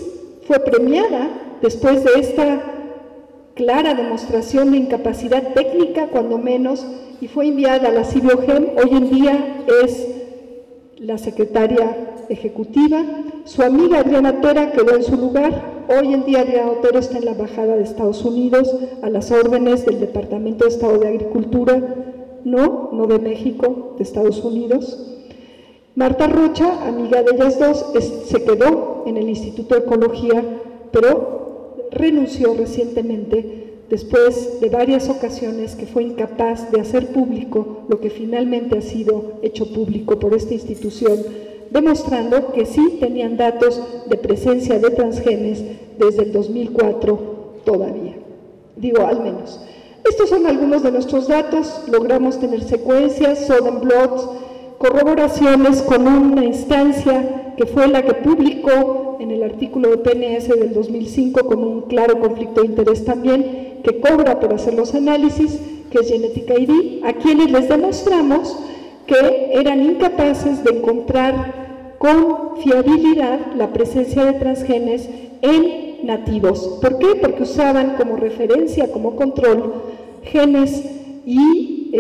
[SPEAKER 2] fue premiada después de esta clara demostración de incapacidad técnica, cuando menos, y fue enviada a la CIBIOGEM. Hoy en día es la secretaria ejecutiva. Su amiga Adriana Otero quedó en su lugar. Hoy en día Adriana Otero está en la Embajada de Estados Unidos, a las órdenes del Departamento de Estado de Agricultura, no de México, de Estados Unidos. Marta Rocha, amiga de ellas dos, se quedó en el Instituto de Ecología, pero renunció recientemente después de varias ocasiones que fue incapaz de hacer público lo que finalmente ha sido hecho público por esta institución, demostrando que sí tenían datos de presencia de transgenes desde el 2004 todavía. Digo, al menos. Estos son algunos de nuestros datos. Logramos tener secuencias, Southern Blots, corroboraciones con una instancia que fue la que publicó en el artículo de PNS del 2005 con un claro conflicto de interés también, que cobra por hacer los análisis, que es Genetic ID, a quienes les demostramos que eran incapaces de encontrar con fiabilidad la presencia de transgenes en nativos. ¿Por qué? Porque usaban como referencia, como control, genes y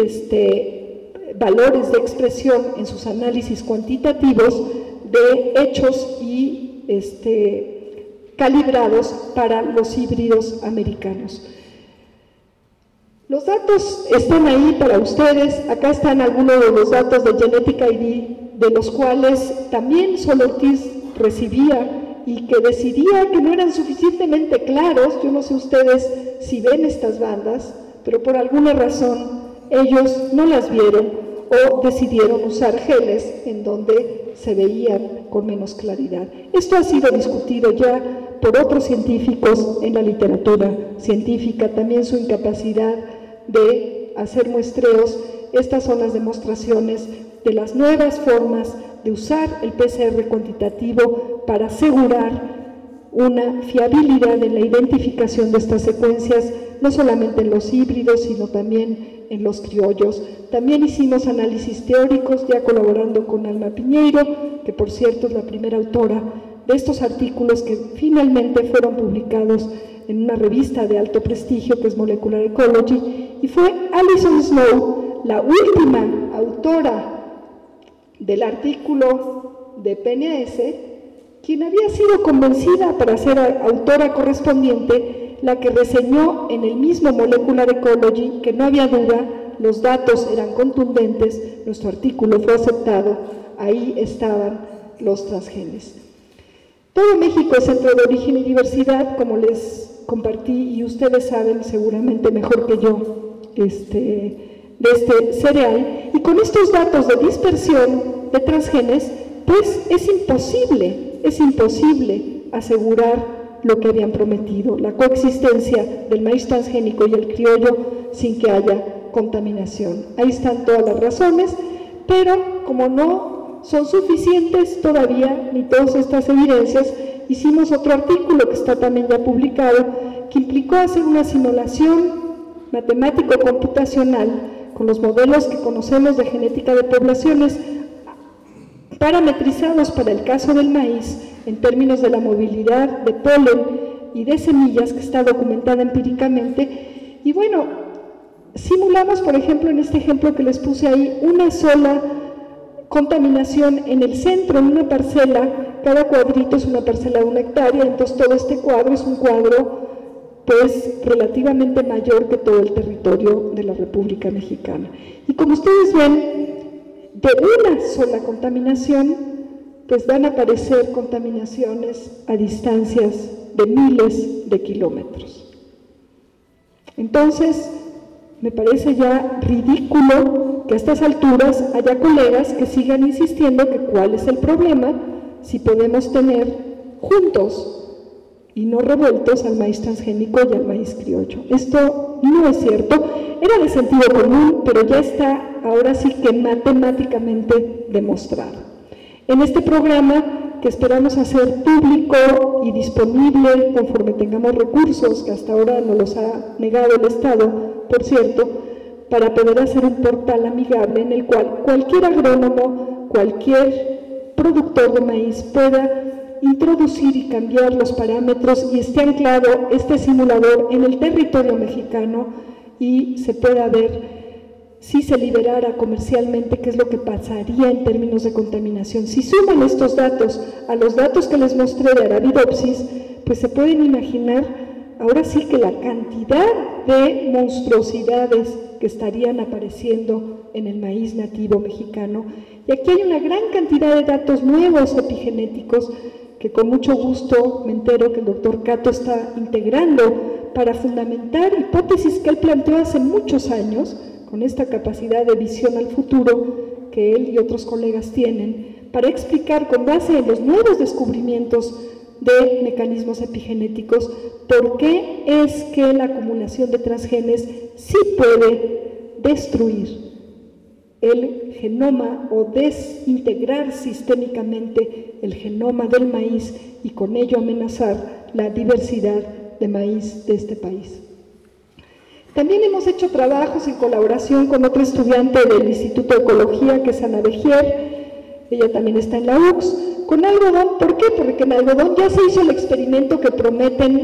[SPEAKER 2] valores de expresión en sus análisis cuantitativos de hechos y calibrados para los híbridos americanos. Los datos están ahí para ustedes. Acá están algunos de los datos de Genetic ID, de los cuales también Sol Ortiz recibía y que decidía que no eran suficientemente claros. Yo no sé ustedes si ven estas bandas, pero por alguna razón ellos no las vieron o decidieron usar genes en donde se veían con menos claridad. Esto ha sido discutido ya por otros científicos en la literatura científica, también su incapacidad de hacer muestreos. Estas son las demostraciones de las nuevas formas de usar el PCR cuantitativo para asegurar una fiabilidad en la identificación de estas secuencias, no solamente en los híbridos, sino también en los criollos. También hicimos análisis teóricos, ya colaborando con Alma Piñeiro, que por cierto es la primera autora de estos artículos que finalmente fueron publicados en una revista de alto prestigio que es Molecular Ecology, y fue Alison Snow, la última autora del artículo de PNAS, quien había sido convencida para ser autora correspondiente, la que reseñó en el mismo Molecular Ecology que no había duda, los datos eran contundentes, nuestro artículo fue aceptado, ahí estaban los transgenes. Todo México es centro de origen y diversidad, como les compartí, y ustedes saben seguramente mejor que yo de este cereal, y con estos datos de dispersión de transgenes, pues es imposible asegurar lo que habían prometido, la coexistencia del maíz transgénico y el criollo sin que haya contaminación. Ahí están todas las razones, pero como no son suficientes todavía ni todas estas evidencias, hicimos otro artículo que está también ya publicado, que implicó hacer una simulación matemático-computacional con los modelos que conocemos de genética de poblaciones parametrizados para el caso del maíz en términos de la movilidad de polen y de semillas que está documentada empíricamente. Y bueno, simulamos, por ejemplo, en este ejemplo que les puse ahí, una sola contaminación en el centro, en una parcela. Cada cuadrito es una parcela de 1 hectárea, entonces todo este cuadro es un cuadro pues relativamente mayor que todo el territorio de la República Mexicana. Y como ustedes ven, de una sola contaminación, pues van a aparecer contaminaciones a distancias de miles de kilómetros. Entonces, me parece ya ridículo que a estas alturas haya colegas que sigan insistiendo que cuál es el problema si podemos tener juntos y no revueltos al maíz transgénico y al maíz criollo. Esto no es cierto, era de sentido común, pero ya está ahora sí que matemáticamente demostrado. En este programa que esperamos hacer público y disponible conforme tengamos recursos, que hasta ahora nos los ha negado el Estado, por cierto, para poder hacer un portal amigable en el cual cualquier agrónomo, cualquier productor de maíz pueda introducir y cambiar los parámetros y esté anclado este simulador en el territorio mexicano y se pueda ver si se liberara comercialmente qué es lo que pasaría en términos de contaminación. Si suman estos datos a los datos que les mostré de Arabidopsis, pues se pueden imaginar ahora sí que la cantidad de monstruosidades que estarían apareciendo en el maíz nativo mexicano. Y aquí hay una gran cantidad de datos nuevos epigenéticos que con mucho gusto me entero que el doctor Cato está integrando para fundamentar hipótesis que él planteó hace muchos años, con esta capacidad de visión al futuro que él y otros colegas tienen, para explicar con base en los nuevos descubrimientos de mecanismos epigenéticos por qué es que la acumulación de transgenes sí puede destruir el genoma o desintegrar sistémicamente el genoma del maíz y con ello amenazar la diversidad de maíz de este país. También hemos hecho trabajos en colaboración con otra estudiante del Instituto de Ecología, que es Ana Bejier, ella también está en la UX, con algodón. ¿Por qué? Porque en algodón ya se hizo el experimento que prometen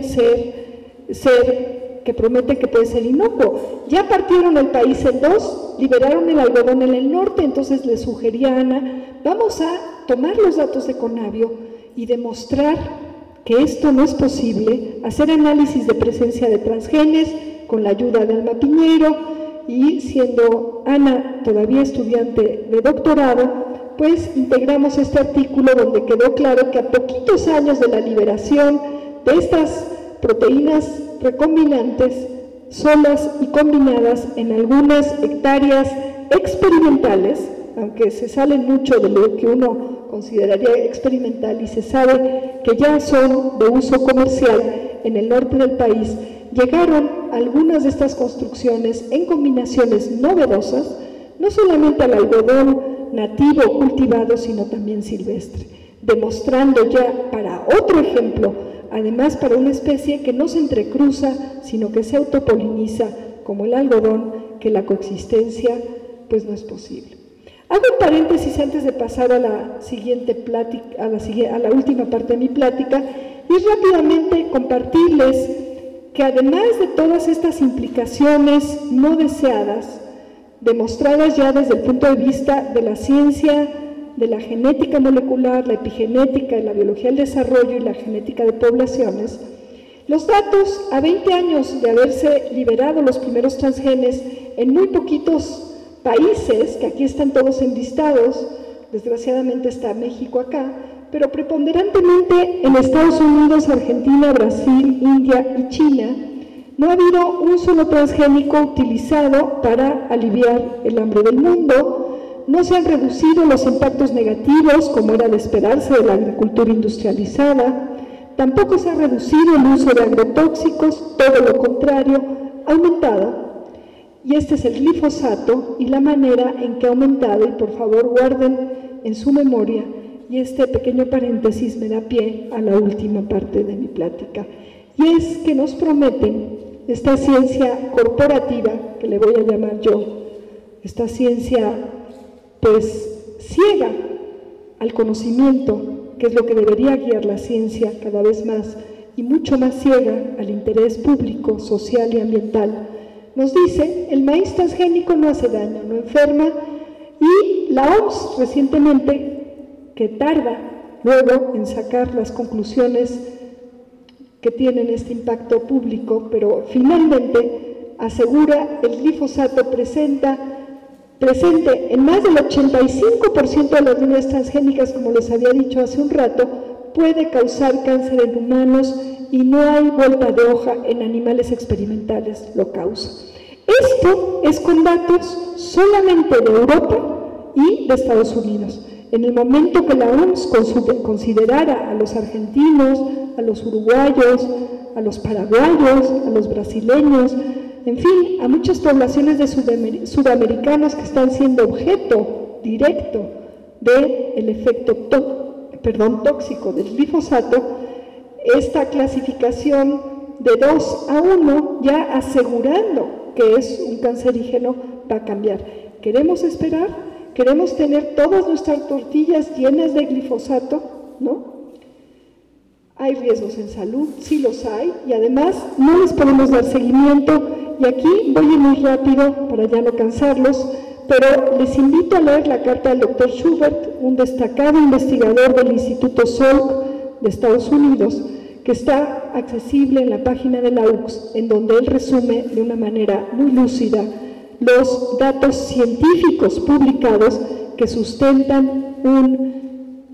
[SPEAKER 2] que puede ser inocuo. Ya partieron el país en dos, liberaron el algodón en el norte, entonces le sugería a Ana, vamos a tomar los datos de Conavio y demostrar que esto no es posible, hacer análisis de presencia de transgenes con la ayuda de Alma Piñero, y siendo Ana todavía estudiante de doctorado, pues integramos este artículo donde quedó claro que a poquitos años de la liberación de estas proteínas recombinantes, solas y combinadas en algunas hectáreas experimentales, aunque se salen mucho de lo que uno consideraría experimental y se sabe que ya son de uso comercial en el norte del país, llegaron algunas de estas construcciones en combinaciones novedosas, no solamente al algodón nativo cultivado, sino también silvestre, demostrando ya para otro ejemplo, además para una especie que no se entrecruza, sino que se autopoliniza como el algodón, que la coexistencia pues no es posible. Hago un paréntesis antes de pasar a la siguiente plática, a la última parte de mi plática, y rápidamente compartirles que además de todas estas implicaciones no deseadas, demostradas ya desde el punto de vista de la ciencia, de la genética molecular, la epigenética, la biología del desarrollo y la genética de poblaciones, los datos a 20 años de haberse liberado los primeros transgenes en muy poquitos países, que aquí están todos enlistados, desgraciadamente está México acá, pero preponderantemente en Estados Unidos, Argentina, Brasil, India y China, no ha habido un solo transgénico utilizado para aliviar el hambre del mundo, no se han reducido los impactos negativos, como era de esperarse, de la agricultura industrializada, tampoco se ha reducido el uso de agrotóxicos, todo lo contrario, ha aumentado. Y este es el glifosato y la manera en que ha aumentado, y por favor guarden en su memoria, y este pequeño paréntesis me da pie a la última parte de mi plática, y es que nos prometen esta ciencia corporativa, que le voy a llamar yo, esta ciencia pues ciega al conocimiento, que es lo que debería guiar la ciencia cada vez más, y mucho más ciega al interés público, social y ambiental. Nos dice, el maíz transgénico no hace daño, no enferma, y la OMS recientemente, que tarda luego en sacar las conclusiones que tienen este impacto público, pero finalmente asegura el glifosato presente en más del 85% de las líneas transgénicas, como les había dicho hace un rato, puede causar cáncer en humanos y no hay vuelta de hoja, en animales experimentales lo causa. Esto es con datos solamente de Europa y de Estados Unidos. En el momento que la OMS considerara a los argentinos, a los uruguayos, a los paraguayos, a los brasileños, en fin, a muchas poblaciones de sudamericanos que están siendo objeto directo del efecto tóxico del glifosato, esta clasificación de 2 a 1, ya asegurando que es un cancerígeno, va a cambiar. ¿Queremos esperar? ¿Queremos tener todas nuestras tortillas llenas de glifosato? ¿No? Hay riesgos en salud, sí los hay, y además no les podemos dar seguimiento. Y aquí voy a ir muy rápido para ya no cansarlos, pero les invito a leer la carta del Dr. Schubert, un destacado investigador del Instituto Salk de Estados Unidos, que está accesible en la página de la UCSS, en donde él resume de una manera muy lúcida los datos científicos publicados que sustentan un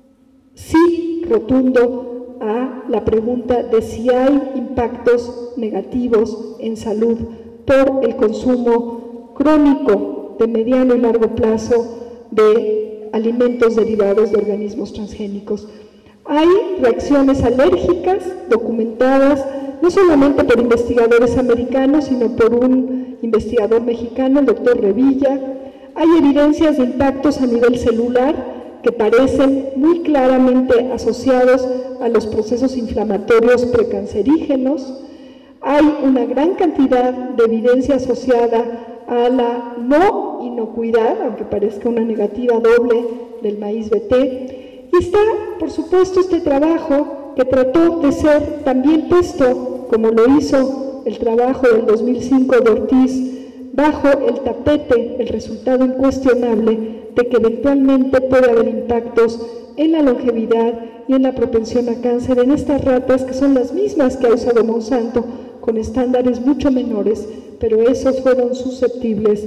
[SPEAKER 2] sí rotundo a la pregunta de si hay impactos negativos en salud por el consumo crónico de mediano y largo plazo de alimentos derivados de organismos transgénicos. Hay reacciones alérgicas documentadas no solamente por investigadores americanos, sino por un investigador mexicano, el doctor Revilla. Hay evidencias de impactos a nivel celular que parecen muy claramente asociados a los procesos inflamatorios precancerígenos. Hay una gran cantidad de evidencia asociada a la no inocuidad, aunque parezca una negativa doble, del maíz BT. Y está, por supuesto, este trabajo que trató de ser también puesto, como lo hizo el trabajo del 2005 de Ortiz, bajo el tapete, el resultado incuestionable de que eventualmente puede haber impactos en la longevidad y en la propensión a cáncer en estas ratas, que son las mismas que ha usado Monsanto, con estándares mucho menores, pero esos fueron susceptibles,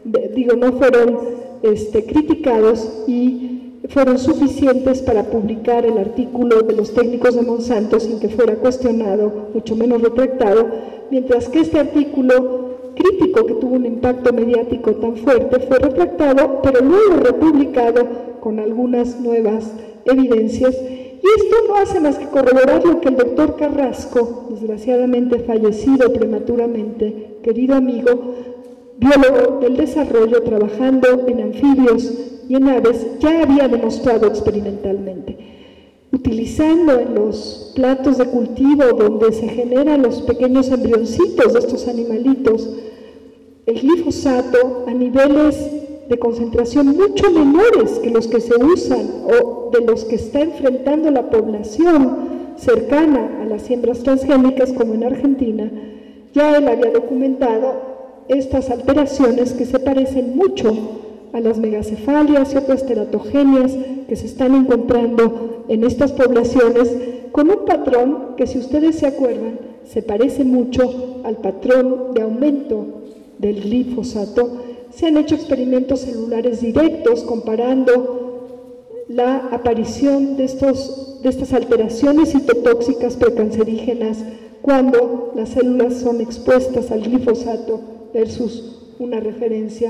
[SPEAKER 2] no fueron criticados y fueron suficientes para publicar el artículo de los técnicos de Monsanto sin que fuera cuestionado, mucho menos retractado, mientras que este artículo crítico, que tuvo un impacto mediático tan fuerte, fue retractado, pero luego republicado con algunas nuevas evidencias. Y esto no hace más que corroborar lo que el doctor Carrasco, desgraciadamente fallecido prematuramente, querido amigo, biólogo del desarrollo, trabajando en anfibios y en aves, ya había demostrado experimentalmente. Utilizando en los platos de cultivo donde se generan los pequeños embrioncitos de estos animalitos, el glifosato a niveles de concentración mucho menores que los que se usan o de los que está enfrentando la población cercana a las siembras transgénicas, como en Argentina, ya él había documentado estas alteraciones que se parecen mucho a las megacefalias y otras teratogenias que se están encontrando en estas poblaciones, con un patrón que, si ustedes se acuerdan, se parece mucho al patrón de aumento del glifosato. Se han hecho experimentos celulares directos comparando la aparición de estas alteraciones citotóxicas precancerígenas cuando las células son expuestas al glifosato versus una referencia.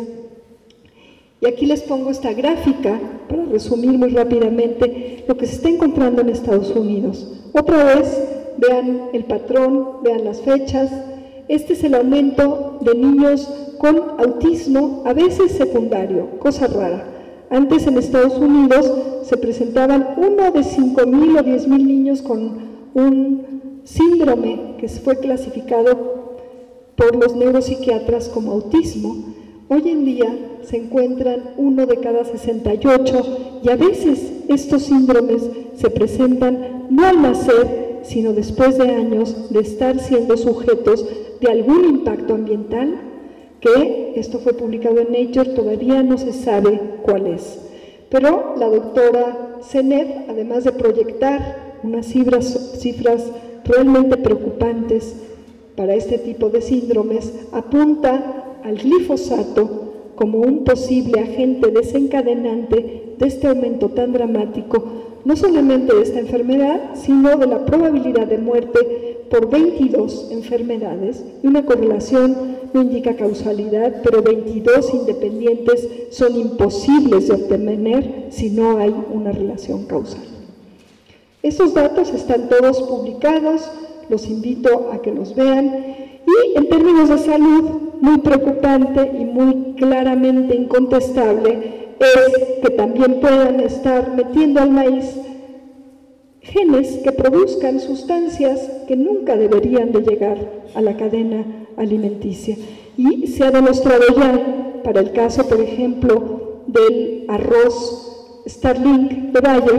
[SPEAKER 2] Y aquí les pongo esta gráfica para resumir muy rápidamente lo que se está encontrando en Estados Unidos. Otra vez, vean el patrón, vean las fechas. Este es el aumento de niños con autismo, a veces secundario, cosa rara. Antes en Estados Unidos se presentaban 1 de 5,000 o 10,000 niños con un síndrome que fue clasificado por los neuropsiquiatras como autismo. Hoy en día se encuentran 1 de cada 68 y a veces estos síndromes se presentan no al nacer, sino después de años de estar siendo sujetos de algún impacto ambiental, que esto fue publicado en Nature, todavía no se sabe cuál es. Pero la doctora Seneb, además de proyectar unas cifras realmente preocupantes para este tipo de síndromes, apunta al glifosato como un posible agente desencadenante de este aumento tan dramático, no solamente de esta enfermedad, sino de la probabilidad de muerte por 22 enfermedades. Y una correlación no indica causalidad, pero 22 independientes son imposibles de obtener si no hay una relación causal. Estos datos están todos publicados, los invito a que los vean. Y en términos de salud, muy preocupante y muy claramente incontestable es que también puedan estar metiendo al maíz genes que produzcan sustancias que nunca deberían de llegar a la cadena alimenticia. Y se ha demostrado ya, para el caso, por ejemplo, del arroz Starlink de Bayer,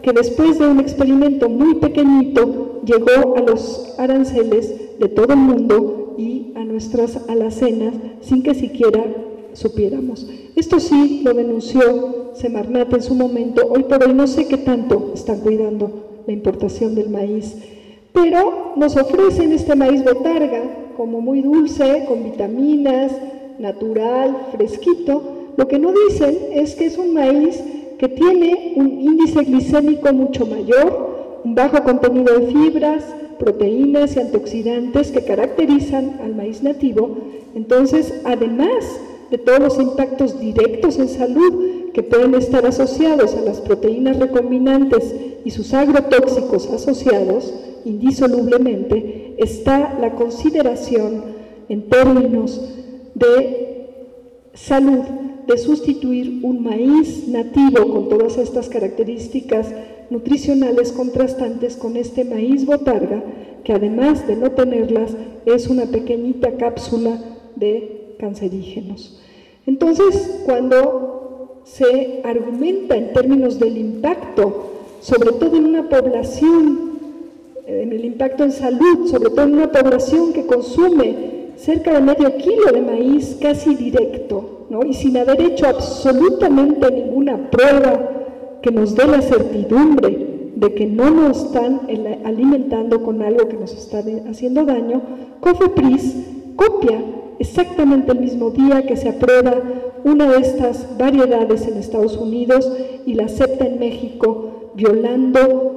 [SPEAKER 2] que después de un experimento muy pequeñito llegó a los aranceles de todo el mundo y a nuestras alacenas sin que siquiera supiéramos. Esto sí lo denunció Semarnat en su momento. Hoy por hoy no sé qué tanto están cuidando la importación del maíz, pero nos ofrecen este maíz botarga como muy dulce, con vitaminas, natural, fresquito. Lo que no dicen es que es un maíz que tiene un índice glicémico mucho mayor, un bajo contenido de fibras, proteínas y antioxidantes que caracterizan al maíz nativo. Entonces, además de todos los impactos directos en salud que pueden estar asociados a las proteínas recombinantes y sus agrotóxicos asociados, indisolublemente, está la consideración en términos de salud de sustituir un maíz nativo con todas estas características nutricionales contrastantes con este maíz botarga, que además de no tenerlas, es una pequeñita cápsula de cancerígenos. Entonces, cuando se argumenta en términos del impacto, sobre todo en una población, en el impacto en salud, sobre todo en una población que consume cerca de medio kilo de maíz casi directo, ¿no? Y sin haber hecho absolutamente ninguna prueba que nos dé la certidumbre de que no nos están alimentando con algo que nos está haciendo daño, COFEPRIS copia exactamente el mismo día que se aprueba una de estas variedades en Estados Unidos y la acepta en México, violando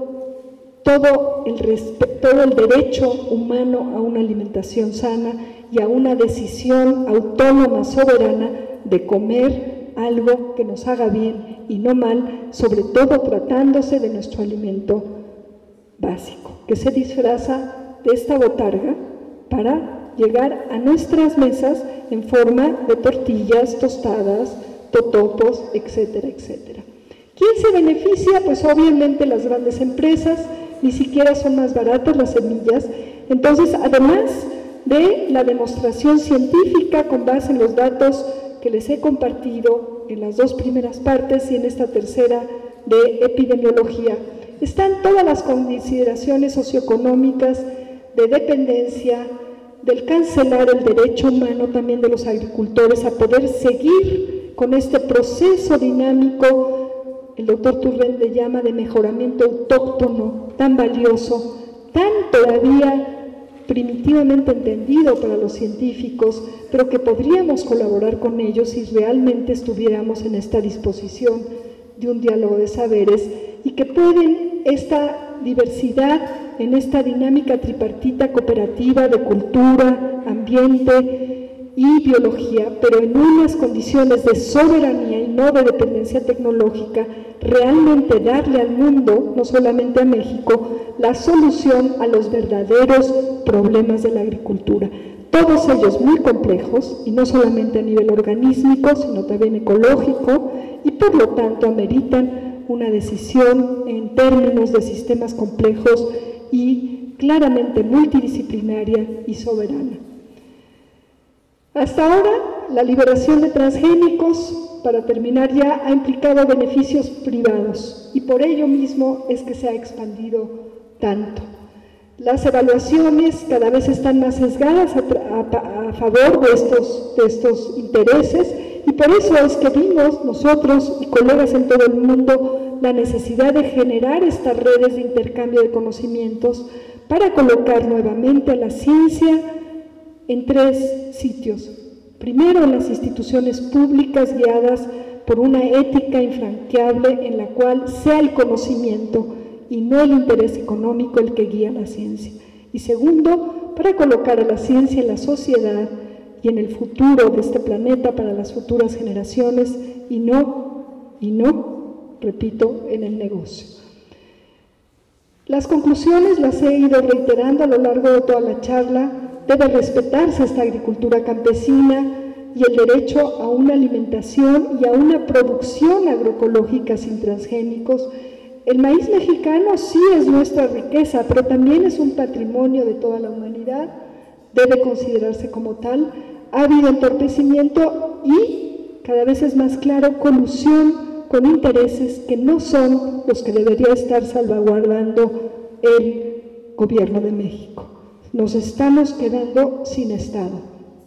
[SPEAKER 2] todo el derecho humano a una alimentación sana y a una decisión autónoma, soberana, de comer algo que nos haga bien y no mal, sobre todo tratándose de nuestro alimento básico, que se disfraza de esta botarga para llegar a nuestras mesas en forma de tortillas, tostadas, totopos, etcétera, etcétera. ¿Quién se beneficia? Pues obviamente las grandes empresas, ni siquiera son más baratas las semillas. Entonces, además de la demostración científica con base en los datos que les he compartido en las dos primeras partes y en esta tercera de epidemiología, están todas las consideraciones socioeconómicas de dependencia, del cancelar el derecho humano también de los agricultores a poder seguir con este proceso dinámico, el doctor Turrent le llama de mejoramiento autóctono, tan valioso, tan todavía primitivamente entendido para los científicos, pero que podríamos colaborar con ellos si realmente estuviéramos en esta disposición de un diálogo de saberes y que pueden esta diversidad en esta dinámica tripartita cooperativa de cultura, ambiente y biología, pero en unas condiciones de soberanía y no de dependencia tecnológica, realmente darle al mundo, no solamente a México, la solución a los verdaderos problemas de la agricultura. Todos ellos muy complejos, y no solamente a nivel organísmico, sino también ecológico, y por lo tanto ameritan una decisión en términos de sistemas complejos y claramente multidisciplinaria y soberana. Hasta ahora, la liberación de transgénicos, para terminar ya, ha implicado beneficios privados y por ello mismo es que se ha expandido tanto. Las evaluaciones cada vez están más sesgadas a favor de estos intereses y por eso es que vimos nosotros y colegas en todo el mundo la necesidad de generar estas redes de intercambio de conocimientos para colocar nuevamente a la ciencia en tres sitios. Primero, en las instituciones públicas guiadas por una ética infranqueable en la cual sea el conocimiento y no el interés económico el que guía la ciencia. Y segundo, para colocar a la ciencia en la sociedad y en el futuro de este planeta para las futuras generaciones y no, repito, en el negocio. Las conclusiones las he ido reiterando a lo largo de toda la charla. Debe respetarse esta agricultura campesina y el derecho a una alimentación y a una producción agroecológica sin transgénicos. El maíz mexicano sí es nuestra riqueza, pero también es un patrimonio de toda la humanidad, debe considerarse como tal. Ha habido entorpecimiento y, cada vez es más claro, colusión con intereses que no son los que debería estar salvaguardando el Gobierno de México. Nos estamos quedando sin Estado.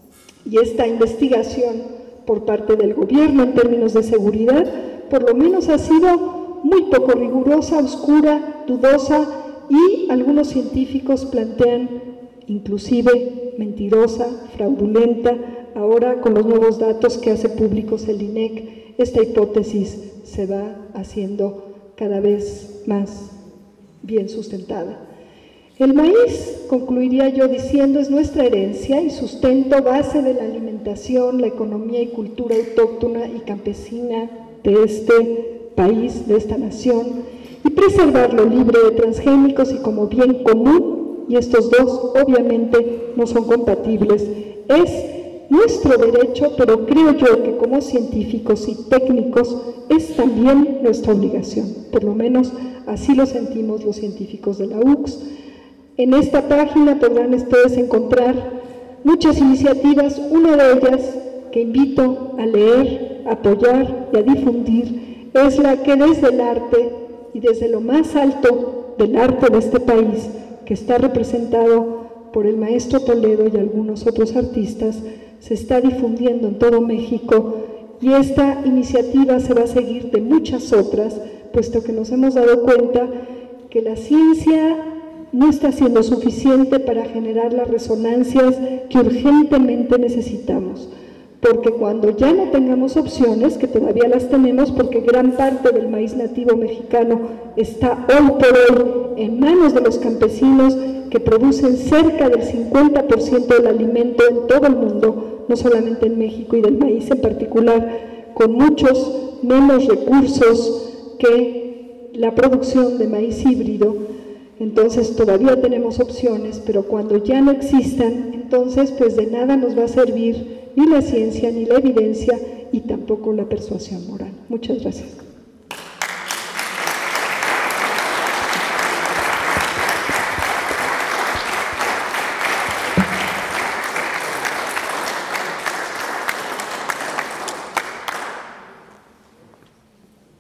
[SPEAKER 2] Y esta investigación por parte del gobierno en términos de seguridad, por lo menos ha sido muy poco rigurosa, oscura, dudosa, y algunos científicos plantean inclusive mentirosa, fraudulenta. Ahora, con los nuevos datos que hace públicos el INEC, esta hipótesis se va haciendo cada vez más bien sustentada. El maíz, concluiría yo diciendo, es nuestra herencia y sustento base de la alimentación, la economía y cultura autóctona y campesina de este país, de esta nación, y preservarlo libre de transgénicos y como bien común, y estos dos obviamente no son compatibles, es nuestro derecho, pero creo yo que como científicos y técnicos es también nuestra obligación, por lo menos así lo sentimos los científicos de la UCS. En esta página podrán ustedes encontrar muchas iniciativas, una de ellas que invito a leer, a apoyar y a difundir, es la que desde el arte y desde lo más alto del arte de este país, que está representado por el maestro Toledo y algunos otros artistas, se está difundiendo en todo México, y esta iniciativa se va a seguir de muchas otras, puesto que nos hemos dado cuenta que la ciencia no está siendo suficiente para generar las resonancias que urgentemente necesitamos, porque cuando ya no tengamos opciones, que todavía las tenemos porque gran parte del maíz nativo mexicano está hoy por hoy en manos de los campesinos que producen cerca del 50% del alimento en todo el mundo, no solamente en México, y del maíz en particular, con muchos menos recursos que la producción de maíz híbrido. Entonces todavía tenemos opciones, pero cuando ya no existan, entonces pues de nada nos va a servir ni la ciencia, ni la evidencia, y tampoco la persuasión moral. Muchas gracias.